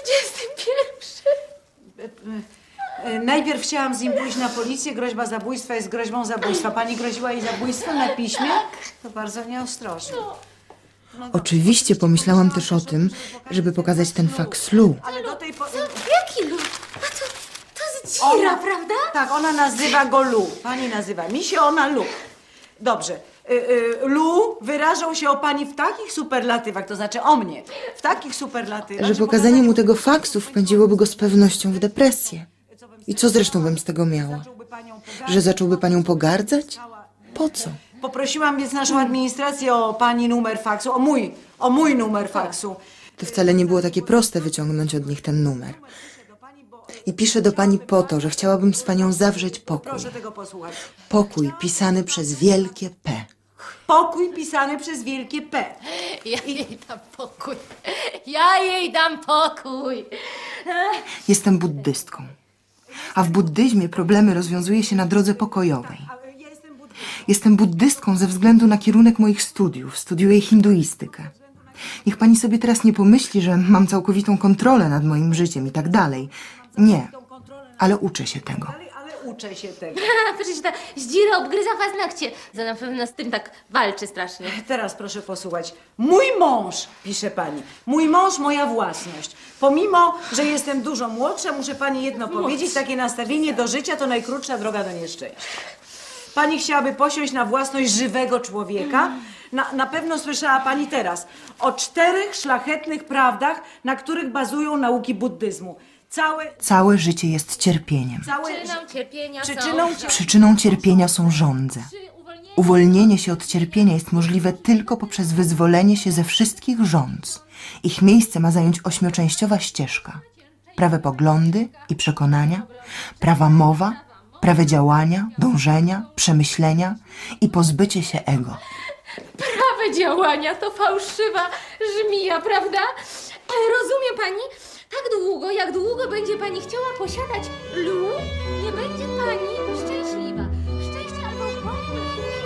31. Najpierw chciałam z nim pójść na policję. Groźba zabójstwa jest groźbą zabójstwa. Pani groziła jej zabójstwem na piśmie? To bardzo nieostrożnie. Oczywiście pomyślałam też o tym, żeby pokazać ten faks Lu. Ale do tej pory... Jaki lud? A to z dzira, prawda? Tak, ona nazywa go Lu. Pani nazywa. Mi się ona Lu. Dobrze. Lu wyrażał się o pani w takich superlatywach, to znaczy o mnie, w takich superlatywach, Że pokazanie mu tego faksu wpędziłoby go z pewnością w depresję. I co zresztą bym z tego miała? Że zacząłby panią pogardzać? Po co? Poprosiłam więc naszą administrację o pani numer faksu, o mój numer faksu. To wcale nie było takie proste wyciągnąć od nich ten numer. I piszę do pani po to, że chciałabym z panią zawrzeć pokój. Proszę tego posłuchać. Pokój pisany przez wielkie P. Pokój pisany przez wielkie P. Ja jej dam pokój. Ja jej dam pokój. Jestem buddystką. A w buddyzmie problemy rozwiązuje się na drodze pokojowej. Jestem buddystką ze względu na kierunek moich studiów. Studiuję hinduistykę. Niech pani sobie teraz nie pomyśli, że mam całkowitą kontrolę nad moim życiem i tak dalej. Nie, ale uczę się tego. Ale uczę się tego. Przecież ta zdzira obgryza paznokcie. Za na pewno z tym tak walczy strasznie. Teraz proszę posłuchać. Mój mąż, pisze pani. Mój mąż, moja własność. Pomimo, że jestem dużo młodsza, muszę pani jedno powiedzieć. Takie nastawienie do życia to najkrótsza droga do nieszczęścia. Pani chciałaby posiąść na własność żywego człowieka. Na pewno słyszała pani teraz o 4 szlachetnych prawdach, na których bazują nauki buddyzmu. Całe życie jest cierpieniem. Przyczyną cierpienia są żądze. Uwolnienie się od cierpienia jest możliwe tylko poprzez wyzwolenie się ze wszystkich żądz. Ich miejsce ma zająć 8-częściowa ścieżka. Prawe poglądy i przekonania, prawa mowa, prawe działania, dążenia, przemyślenia i pozbycie się ego. Prawe działania to fałszywa żmija, prawda? Rozumie pani? Tak długo, jak długo będzie pani chciała posiadać Lu, nie będzie pani szczęśliwa. Szczęście albo pokój.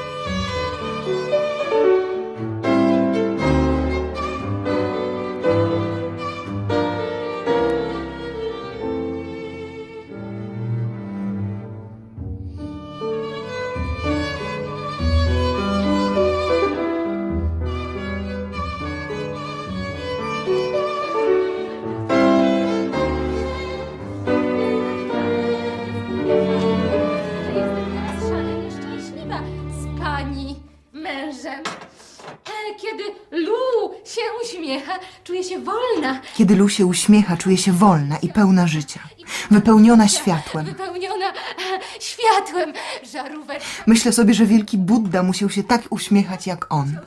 Kiedy Lu się uśmiecha, czuję się wolna. Kiedy Lu się uśmiecha, czuje się wolna i pełna życia. Wypełniona światłem. Wypełniona światłem, żaróweczką. Myślę sobie, że wielki Budda musiał się tak uśmiechać jak on.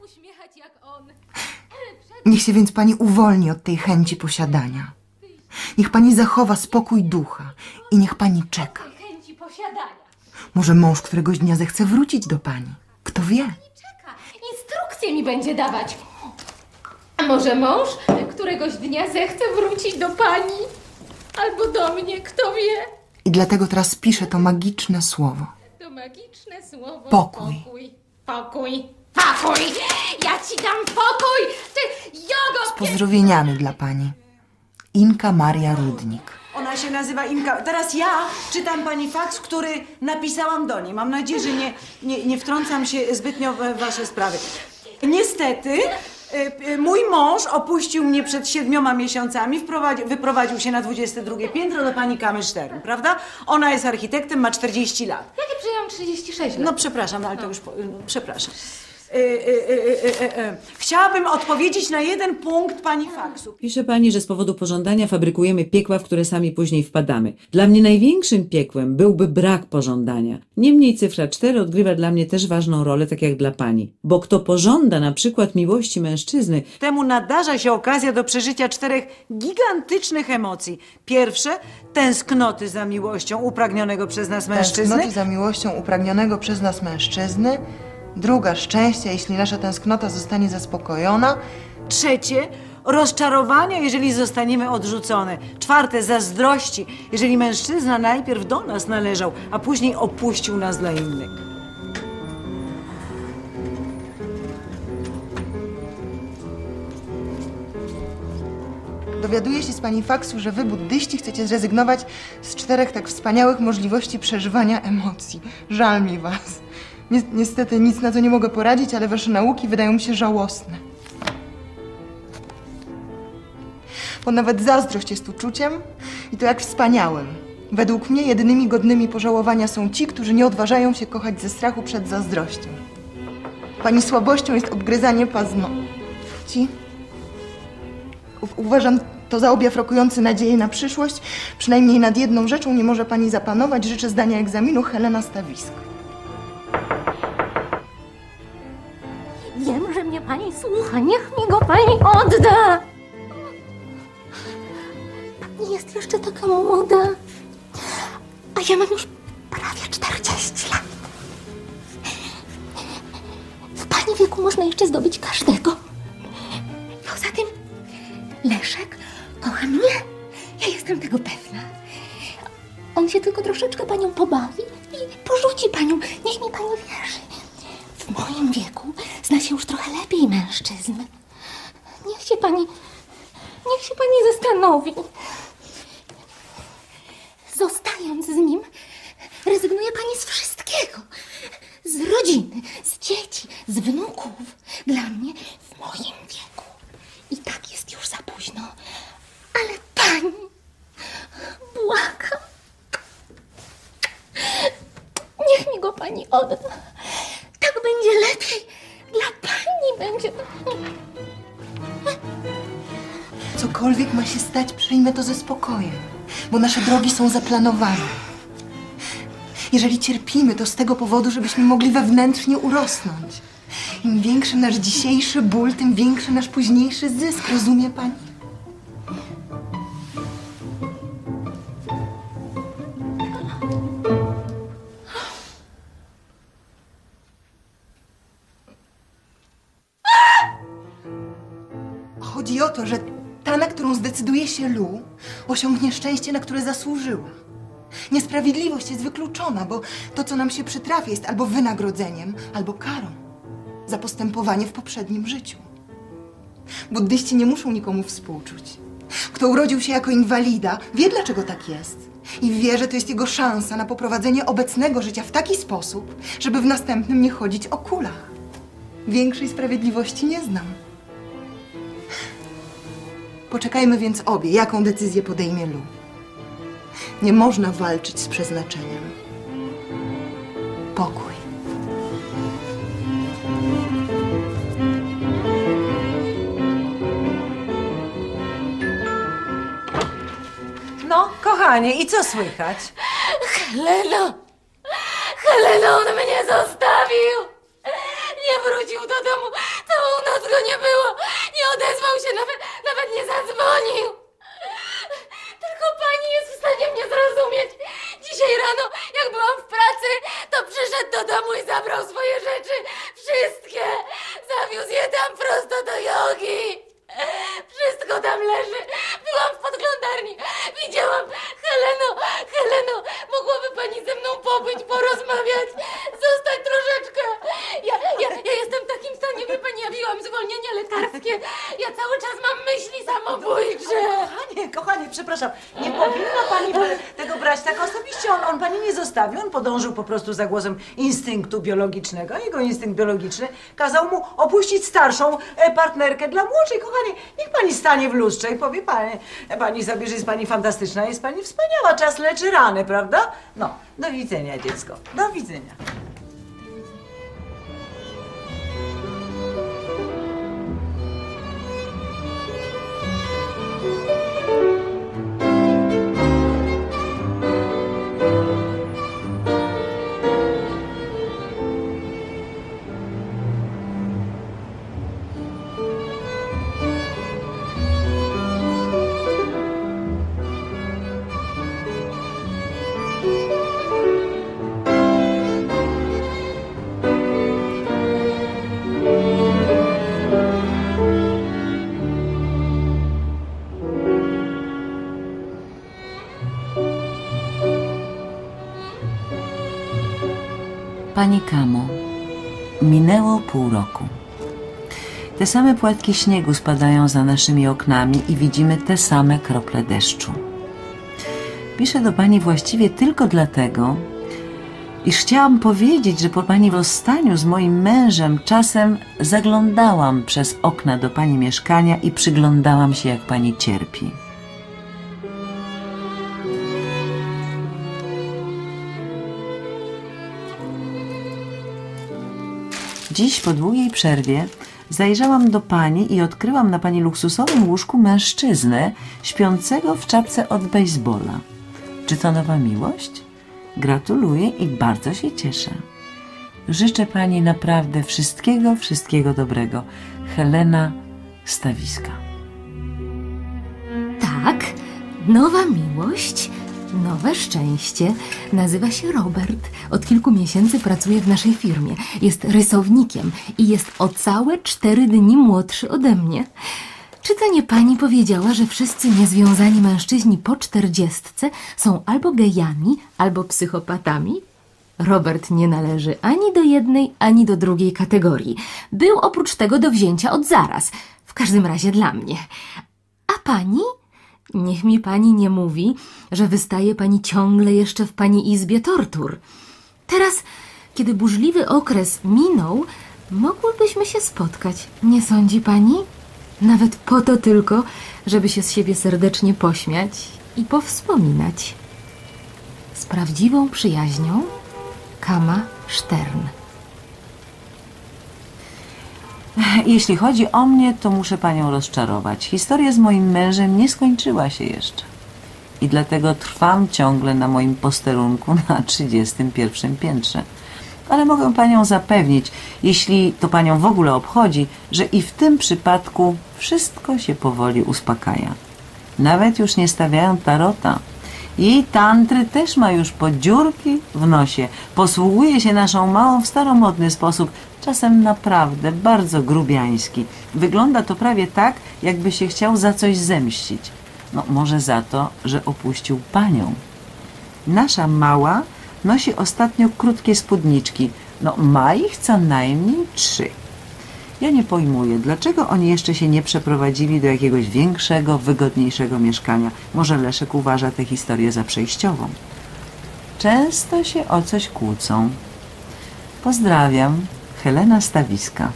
Niech się więc pani uwolni od tej chęci posiadania. Niech pani zachowa spokój ducha i niech pani czeka. Może mąż któregoś dnia zechce wrócić do pani. Kto wie? Instrukcje mi będzie dawać. A może mąż któregoś dnia zechce wrócić do pani? Albo do mnie, kto wie? I dlatego teraz piszę to magiczne słowo. To magiczne słowo pokój. Pokój. Pokój! Ja ci dam pokój! Ty jogo! Z pozdrowieniami dla pani. Inka Maria Rudnik. Ona się nazywa Inka. Teraz ja czytam pani faks, który napisałam do niej. Mam nadzieję, że nie wtrącam się zbytnio w wasze sprawy. Niestety, mój mąż opuścił mnie przed 7 miesiącami, wyprowadził się na 22 piętro do pani Kammerstern, prawda? Ona jest architektem, ma 40 lat. Jakie przyjąłem 36 lat? No przepraszam, ale to już... przepraszam. Chciałabym odpowiedzieć na jeden punkt pani faksu. Pisze pani, że z powodu pożądania fabrykujemy piekła, w które sami później wpadamy. Dla mnie największym piekłem byłby brak pożądania. Niemniej cyfra 4 odgrywa dla mnie też ważną rolę, tak jak dla pani. Bo kto pożąda na przykład miłości mężczyzny, temu nadarza się okazja do przeżycia 4 gigantycznych emocji. Pierwsze, tęsknoty za miłością upragnionego przez nas mężczyzny. Tęsknoty za miłością upragnionego przez nas mężczyzny. Druga, szczęście, jeśli nasza tęsknota zostanie zaspokojona. Trzecie, rozczarowania, jeżeli zostaniemy odrzucone. 4. zazdrości, jeżeli mężczyzna najpierw do nas należał, a później opuścił nas dla innych. Dowiaduję się z pani faksu, że wy, buddyści, chcecie zrezygnować z 4 tak wspaniałych możliwości przeżywania emocji. Żal mi was. Niestety nic na to nie mogę poradzić, ale wasze nauki wydają mi się żałosne. Bo nawet zazdrość jest uczuciem i to jak wspaniałym. Według mnie jedynymi godnymi pożałowania są ci, którzy nie odważają się kochać ze strachu przed zazdrością. Pani słabością jest obgryzanie paznokci. Uważam to za objaw rokujący nadzieję na przyszłość. Przynajmniej nad jedną rzeczą nie może pani zapanować. Życzę zdania egzaminu. Helena Stawisko. Wiem, że mnie pani słucha. Niech mi go pani odda. Pani jest jeszcze taka młoda. A ja mam już prawie 40 lat. W pani wieku można jeszcze zdobyć każdego. Poza tym Leszek kocha mnie. Ja jestem tego pewna. On się tylko troszeczkę panią pobawi i porzuci panią. Niech mi pani wierzy. W moim wieku zna się już trochę lepiej mężczyzn. Niech się pani zastanowi. Zostając z nim, rezygnuje pani z wszystkiego. Z rodziny, z dzieci, z wnuków. Dla mnie w moim wieku. I tak jest już za późno. Ale pani, błagam. Niech mi go pani odda. Tak będzie lepiej. Dla pani będzie. Cokolwiek ma się stać, przyjmę to ze spokojem, bo nasze drogi są zaplanowane. Jeżeli cierpimy, to z tego powodu, żebyśmy mogli wewnętrznie urosnąć. Im większy nasz dzisiejszy ból, tym większy nasz późniejszy zysk. Rozumie pani? Chodzi o to, że ta, na którą zdecyduje się Lu, osiągnie szczęście, na które zasłużyła. Niesprawiedliwość jest wykluczona, bo to, co nam się przytrafia, jest albo wynagrodzeniem, albo karą za postępowanie w poprzednim życiu. Buddyści nie muszą nikomu współczuć. Kto urodził się jako inwalida, wie, dlaczego tak jest. I wie, że to jest jego szansa na poprowadzenie obecnego życia w taki sposób, żeby w następnym nie chodzić o kulach. Większej sprawiedliwości nie znam. Poczekajmy więc obie, jaką decyzję podejmie Lu. Nie można walczyć z przeznaczeniem. Pokój. No, kochanie, i co słychać? Heleno, on mnie zostawił. Nie wrócił do domu. Całą noc go nie było. Nie odezwał się, nawet nie zadzwonił. Tylko pani jest w stanie mnie zrozumieć. Dzisiaj rano, jak byłam w pracy, to przyszedł do domu i zabrał swoje rzeczy. Wszystkie. Zawiózł je tam prosto do jogi. Wszystko tam leży. Byłam w podglądarni. Widziałam. Heleno, mogłaby pani ze mną pobyć, porozmawiać, zostać troszeczkę. Ja jestem w takim stanie, wie pani, ja wzięłam zwolnienie lekarskie. Ja cały czas mam myśli samobójcze. Kochanie, przepraszam, nie powinna pani tego brać tak osobiście. On pani nie zostawił, on podążył po prostu za głosem instynktu biologicznego. Jego instynkt biologiczny kazał mu opuścić starszą partnerkę dla młodszej. Kochanie, niech pani stanie w lustrze i powie pani sobie, że jest pani fantastyczna, jest pani wspaniała. Czas leczy rany, prawda? No, do widzenia, dziecko. Do widzenia. Pani Kamo, minęło pół roku. Te same płatki śniegu spadają za naszymi oknami i widzimy te same krople deszczu. Piszę do pani właściwie tylko dlatego, iż chciałam powiedzieć, że po pani rozstaniu z moim mężem czasem zaglądałam przez okna do pani mieszkania i przyglądałam się, jak pani cierpi. Dziś po długiej przerwie zajrzałam do pani i odkryłam na pani luksusowym łóżku mężczyznę śpiącego w czapce od bejsbola. Czy to nowa miłość? Gratuluję i bardzo się cieszę. Życzę pani naprawdę wszystkiego, wszystkiego dobrego. Helena Stawiska. Tak, nowa miłość, nowe szczęście. Nazywa się Robert. Od kilku miesięcy pracuje w naszej firmie. Jest rysownikiem i jest o całe 4 dni młodszy ode mnie. Czy to nie pani powiedziała, że wszyscy niezwiązani mężczyźni po 40 są albo gejami, albo psychopatami? Robert nie należy ani do jednej, ani do drugiej kategorii. Był oprócz tego do wzięcia od zaraz. W każdym razie dla mnie. A pani? Niech mi pani nie mówi, że wystaje pani ciągle jeszcze w pani izbie tortur. Teraz, kiedy burzliwy okres minął, mogłybyśmy się spotkać, nie sądzi pani? Nawet po to tylko, żeby się z siebie serdecznie pośmiać i powspominać. Z prawdziwą przyjaźnią, Kama Stern. Jeśli chodzi o mnie, to muszę panią rozczarować. Historia z moim mężem nie skończyła się jeszcze. I dlatego trwam ciągle na moim posterunku na 31. piętrze. Ale mogę panią zapewnić, jeśli to panią w ogóle obchodzi, że i w tym przypadku wszystko się powoli uspokaja. Nawet już nie stawiają tarota. Jej tantry też ma już po dziurki w nosie. Posługuje się naszą małą w staromodny sposób, czasem naprawdę bardzo grubiański. Wygląda to prawie tak, jakby się chciał za coś zemścić. No może za to, że opuścił panią. Nasza mała nosi ostatnio krótkie spódniczki. No ma ich co najmniej 3. Ja nie pojmuję, dlaczego oni jeszcze się nie przeprowadzili do jakiegoś większego, wygodniejszego mieszkania. Może Leszek uważa tę historię za przejściową. Często się o coś kłócą. Pozdrawiam, Helena Stawiska.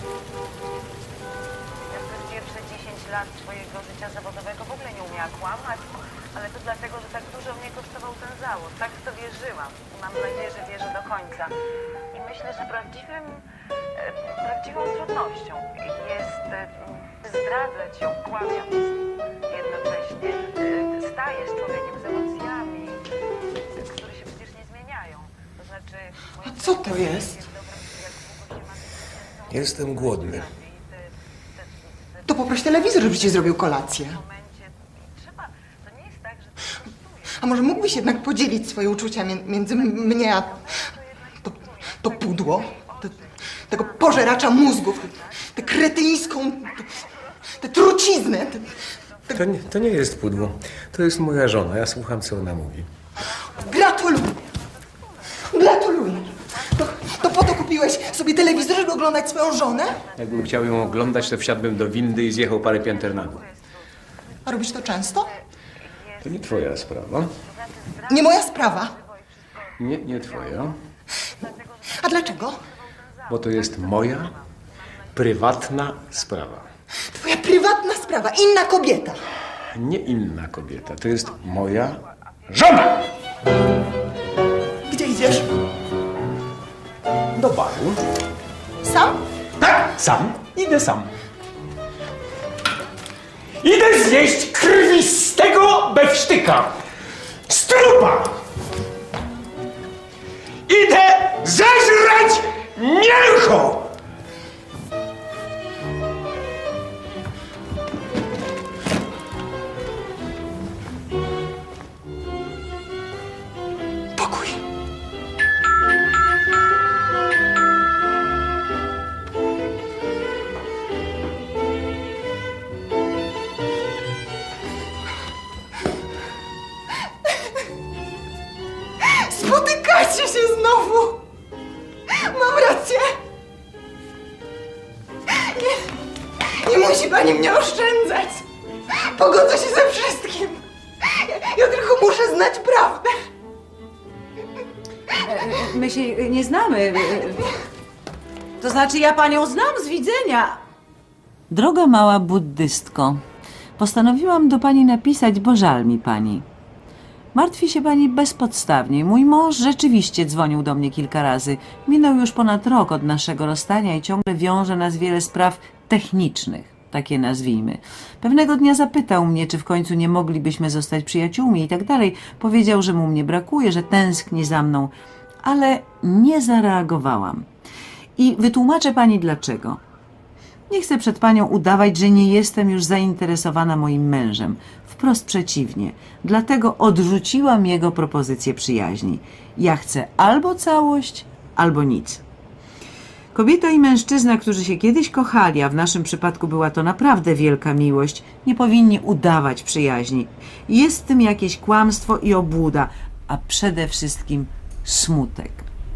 Ja przez pierwsze 10 lat swojego życia zawodowego w ogóle nie umiała kłamać, ale to dlatego, że tak dużo mnie kosztował ten zawód. Tak w to wierzyłam. Mam nadzieję, że wierzę do końca. I myślę, że prawdziwą trudnością jest zdradzać ją, kłamiąc jednocześnie. Stajesz człowiekiem z emocjami, które się przecież nie zmieniają. To znaczy... A co to jest? Jestem głodny. To poproś telewizor, żeby ci zrobił kolację. A może mógłbyś jednak podzielić swoje uczucia między mnie a to pudło? Tego pożeracza mózgów, tę kretyńską, tę truciznę. To nie jest pudło. To jest moja żona. Ja słucham, co ona mówi. Gratuluję. Gratuluję. To po to kupiłeś sobie telewizor, żeby oglądać swoją żonę? Jakbym chciał ją oglądać, to wsiadłbym do windy i zjechał parę pięter na dół. A robisz to często? To nie twoja sprawa. Nie moja sprawa. Nie twoja. A dlaczego? Bo to jest moja prywatna sprawa. Twoja prywatna sprawa. Inna kobieta. Nie inna kobieta. To jest moja żona! Gdzie idziesz? Do baru. Sam? Tak, sam. Idę sam. Idę zjeść krwistego bewsztyka z trupa. Idę zeżreć mięcho. Pokój. Spotykacie się znowu! musi pani mnie oszczędzać. Pogodzę się ze wszystkim. Ja tylko muszę znać prawdę. My się nie znamy. To znaczy, ja panią znam z widzenia. Droga mała buddystko, postanowiłam do pani napisać, bo żal mi pani. Martwi się pani bezpodstawnie. Mój mąż rzeczywiście dzwonił do mnie kilka razy. Minął już ponad rok od naszego rozstania i ciągle wiąże nas wiele spraw technicznych, takie nazwijmy. Pewnego dnia zapytał mnie, czy w końcu nie moglibyśmy zostać przyjaciółmi i tak dalej. Powiedział, że mu mnie brakuje, że tęskni za mną, ale nie zareagowałam. I wytłumaczę pani dlaczego. Nie chcę przed panią udawać, że nie jestem już zainteresowana moim mężem. Wprost przeciwnie. Dlatego odrzuciłam jego propozycję przyjaźni. Ja chcę albo całość, albo nic. Kobieta i mężczyzna, którzy się kiedyś kochali, a w naszym przypadku była to naprawdę wielka miłość, nie powinni udawać przyjaźni. Jest w tym jakieś kłamstwo i obłuda, a przede wszystkim smutek.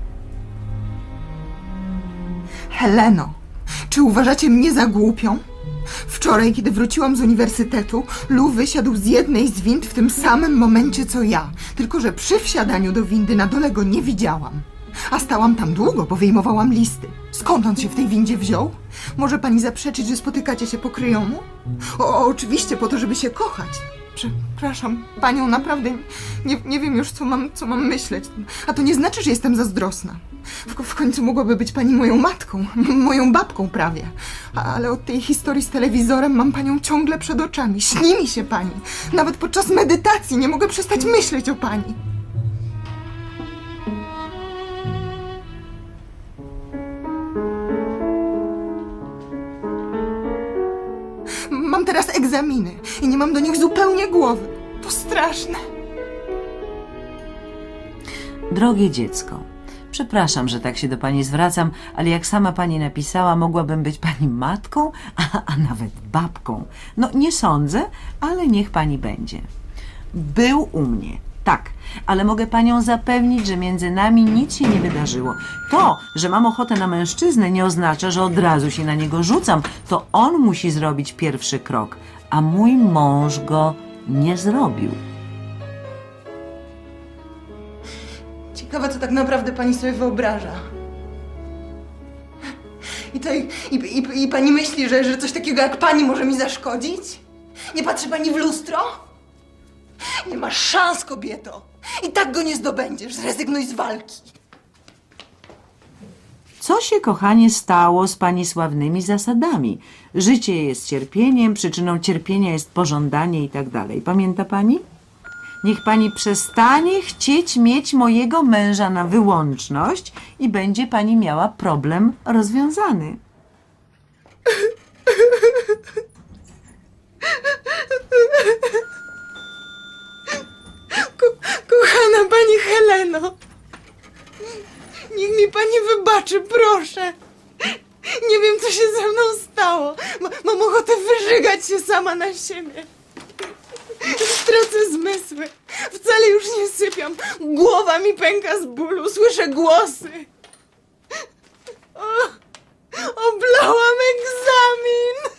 Heleno, czy uważacie mnie za głupią? Wczoraj, kiedy wróciłam z uniwersytetu, Lou wysiadł z jednej z wind w tym samym momencie co ja. Tylko że przy wsiadaniu do windy na dole go nie widziałam. A stałam tam długo, bo wyjmowałam listy. Skąd on się w tej windzie wziął? Może pani zaprzeczyć, że spotykacie się po kryjomu? Oczywiście po to, żeby się kochać. Przepraszam, panią naprawdę nie wiem już, co mam myśleć. A to nie znaczy, że jestem zazdrosna. W końcu mogłaby być pani moją matką, moją babką prawie. Ale od tej historii z telewizorem mam panią ciągle przed oczami. Śni mi się pani. Nawet podczas medytacji nie mogę przestać myśleć o pani. Mam teraz egzaminy i nie mam do nich zupełnie głowy. To straszne. Drogie dziecko, przepraszam, że tak się do pani zwracam, ale jak sama pani napisała, mogłabym być pani matką, a nawet babką. No nie sądzę, ale niech pani będzie. Był u mnie. Tak, ale mogę panią zapewnić, że między nami nic się nie wydarzyło. To, że mam ochotę na mężczyznę, nie oznacza, że od razu się na niego rzucam. To on musi zrobić pierwszy krok, a mój mąż go nie zrobił. Ciekawe, co tak naprawdę pani sobie wyobraża. I pani myśli, że coś takiego jak pani może mi zaszkodzić? Nie patrzy pani w lustro? Nie masz szans, kobieto. I tak go nie zdobędziesz. Zrezygnuj z walki. Co się, kochanie, stało z pani sławnymi zasadami? Życie jest cierpieniem, przyczyną cierpienia jest pożądanie i tak dalej. Pamięta pani? Niech pani przestanie chcieć mieć mojego męża na wyłączność i będzie pani miała problem rozwiązany. Kochana pani Heleno, niech mi pani wybaczy, proszę. Nie wiem, co się ze mną stało. Mam ochotę wyżygać się sama na siebie. Tracę zmysły. Wcale już nie sypiam. Głowa mi pęka z bólu. Słyszę głosy. Oblałam egzamin.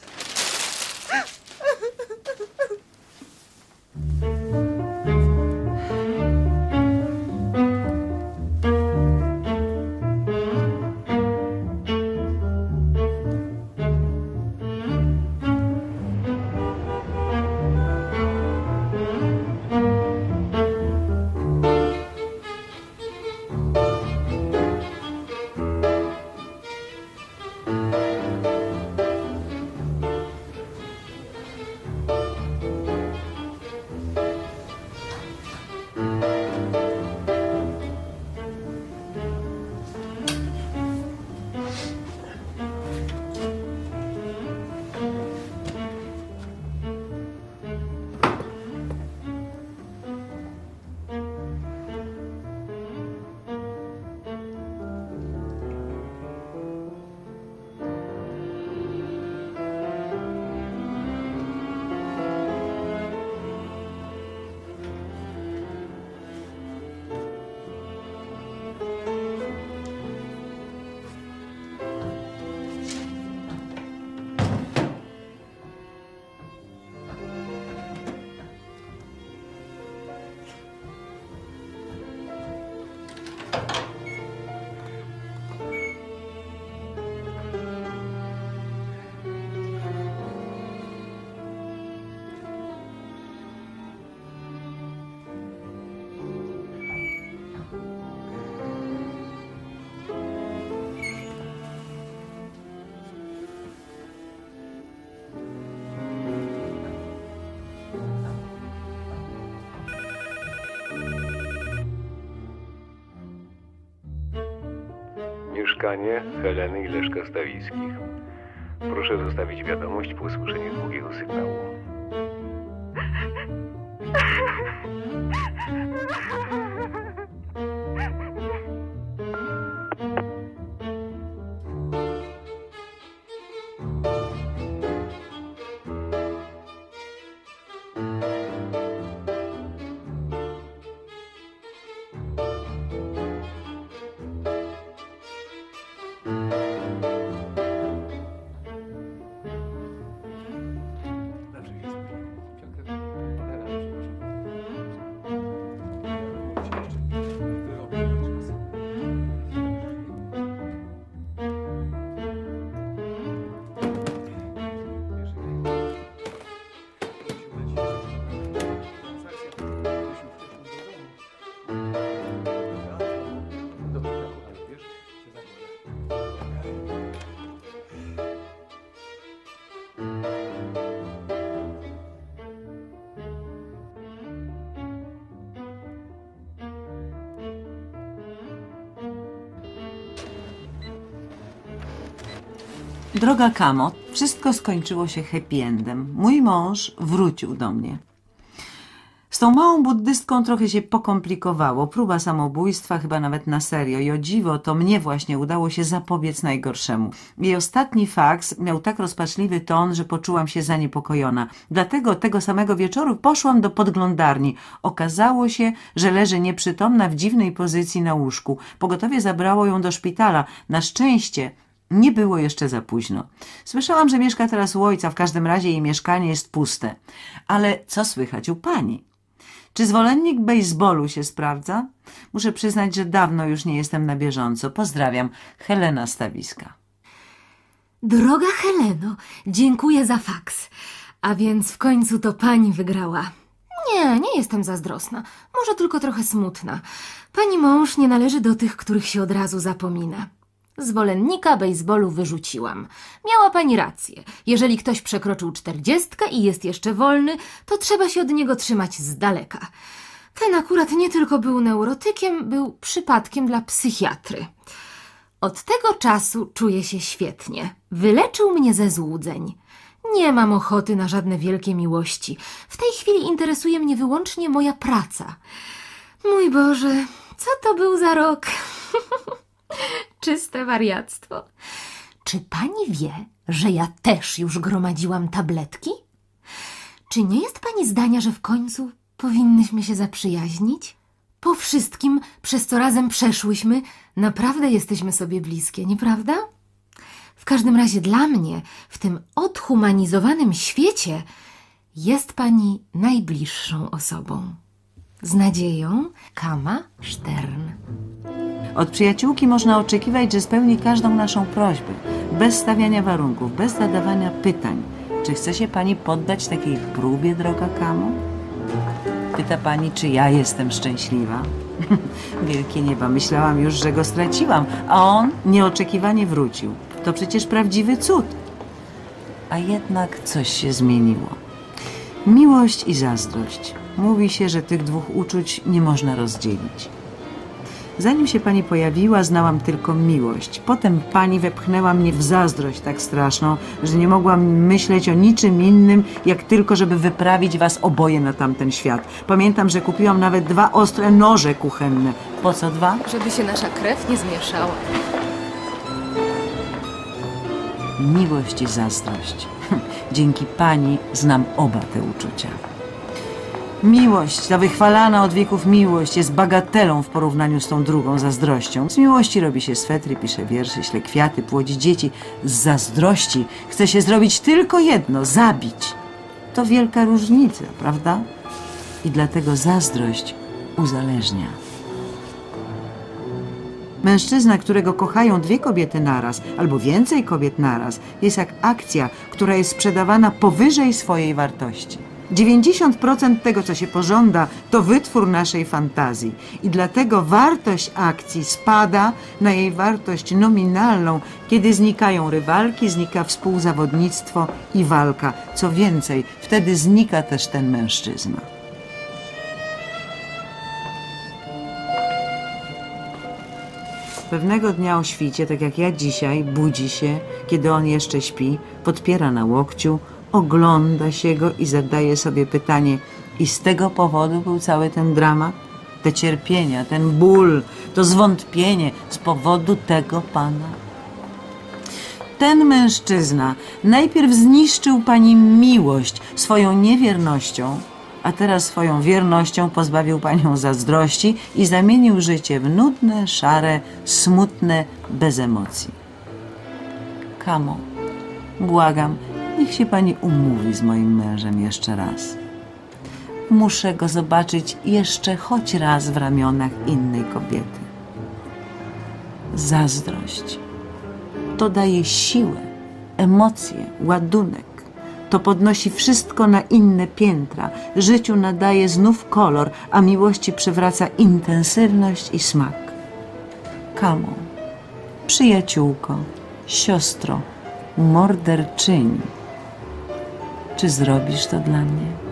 spotkanie Heleny i Leszka Stawickich. Proszę zostawić wiadomość po usłyszeniu długiego sygnału. Droga Kamo, wszystko skończyło się happy endem. Mój mąż wrócił do mnie. Z tą małą buddystką trochę się pokomplikowało. Próba samobójstwa, chyba nawet na serio. I o dziwo, to mnie właśnie udało się zapobiec najgorszemu. Jej ostatni faks miał tak rozpaczliwy ton, że poczułam się zaniepokojona. Dlatego tego samego wieczoru poszłam do podglądarni. Okazało się, że leży nieprzytomna w dziwnej pozycji na łóżku. Pogotowie zabrało ją do szpitala. Na szczęście nie było jeszcze za późno. Słyszałam, że mieszka teraz u ojca, w każdym razie jej mieszkanie jest puste. Ale co słychać u pani? Czy zwolennik bejsbolu się sprawdza? Muszę przyznać, że dawno już nie jestem na bieżąco. Pozdrawiam, Helena Stawiska. Droga Heleno, dziękuję za faks. A więc w końcu to pani wygrała. Nie jestem zazdrosna. Może tylko trochę smutna. Pani mąż nie należy do tych, których się od razu zapomina. Zwolennika bejsbolu wyrzuciłam. Miała pani rację. Jeżeli ktoś przekroczył 40 i jest jeszcze wolny, to trzeba się od niego trzymać z daleka. Ten akurat nie tylko był neurotykiem, był przypadkiem dla psychiatry. Od tego czasu czuję się świetnie. Wyleczył mnie ze złudzeń. Nie mam ochoty na żadne wielkie miłości. W tej chwili interesuje mnie wyłącznie moja praca. Mój Boże, co to był za rok? Czyste wariactwo. Czy pani wie, że ja też już gromadziłam tabletki? Czy nie jest pani zdania, że w końcu powinnyśmy się zaprzyjaźnić? Po wszystkim, przez co razem przeszłyśmy, naprawdę jesteśmy sobie bliskie, nieprawda? W każdym razie dla mnie, w tym odhumanizowanym świecie, jest pani najbliższą osobą. Z nadzieją, Kama Stern. Od przyjaciółki można oczekiwać, że spełni każdą naszą prośbę, bez stawiania warunków, bez zadawania pytań. Czy chce się pani poddać takiej próbie, droga Kamo? Pyta pani, czy ja jestem szczęśliwa? Wielkie nieba, myślałam już, że go straciłam, a on nieoczekiwanie wrócił. To przecież prawdziwy cud. A jednak coś się zmieniło. Miłość i zazdrość. Mówi się, że tych dwóch uczuć nie można rozdzielić. Zanim się pani pojawiła, znałam tylko miłość. Potem pani wepchnęła mnie w zazdrość tak straszną, że nie mogłam myśleć o niczym innym, jak tylko, żeby wyprawić was oboje na tamten świat. Pamiętam, że kupiłam nawet 2 ostre noże kuchenne. Po co 2? Żeby się nasza krew nie zmieszała. Miłość i zazdrość. Dzięki pani znam oba te uczucia. Miłość, ta wychwalana od wieków miłość jest bagatelą w porównaniu z tą drugą, zazdrością. Z miłości robi się swetry, pisze wiersze, śle kwiaty, płodzi dzieci. Z zazdrości chce się zrobić tylko jedno, zabić. To wielka różnica, prawda? I dlatego zazdrość uzależnia. Mężczyzna, którego kochają 2 kobiety naraz, albo więcej kobiet naraz, jest jak akcja, która jest sprzedawana powyżej swojej wartości. 90% tego, co się pożąda, to wytwór naszej fantazji i dlatego wartość akcji spada na jej wartość nominalną, kiedy znikają rywalki, znika współzawodnictwo i walka. Co więcej, wtedy znika też ten mężczyzna. Pewnego dnia o świcie, tak jak ja dzisiaj, budzi się, kiedy on jeszcze śpi, podpiera na łokciu, ogląda się go i zadaje sobie pytanie: i z tego powodu był cały ten dramat? Te cierpienia, ten ból, to zwątpienie z powodu tego pana? Ten mężczyzna najpierw zniszczył pani miłość swoją niewiernością, a teraz swoją wiernością pozbawił panią zazdrości i zamienił życie w nudne, szare, smutne, bez emocji. Kamo, błagam, niech się pani umówi z moim mężem jeszcze raz. Muszę go zobaczyć jeszcze choć raz w ramionach innej kobiety. Zazdrość to daje siłę, emocje, ładunek. To podnosi wszystko na inne piętra. Życiu nadaje znów kolor, a miłości przywraca intensywność i smak. Kamo, przyjaciółko, siostro, morderczyni, czy zrobisz to dla mnie?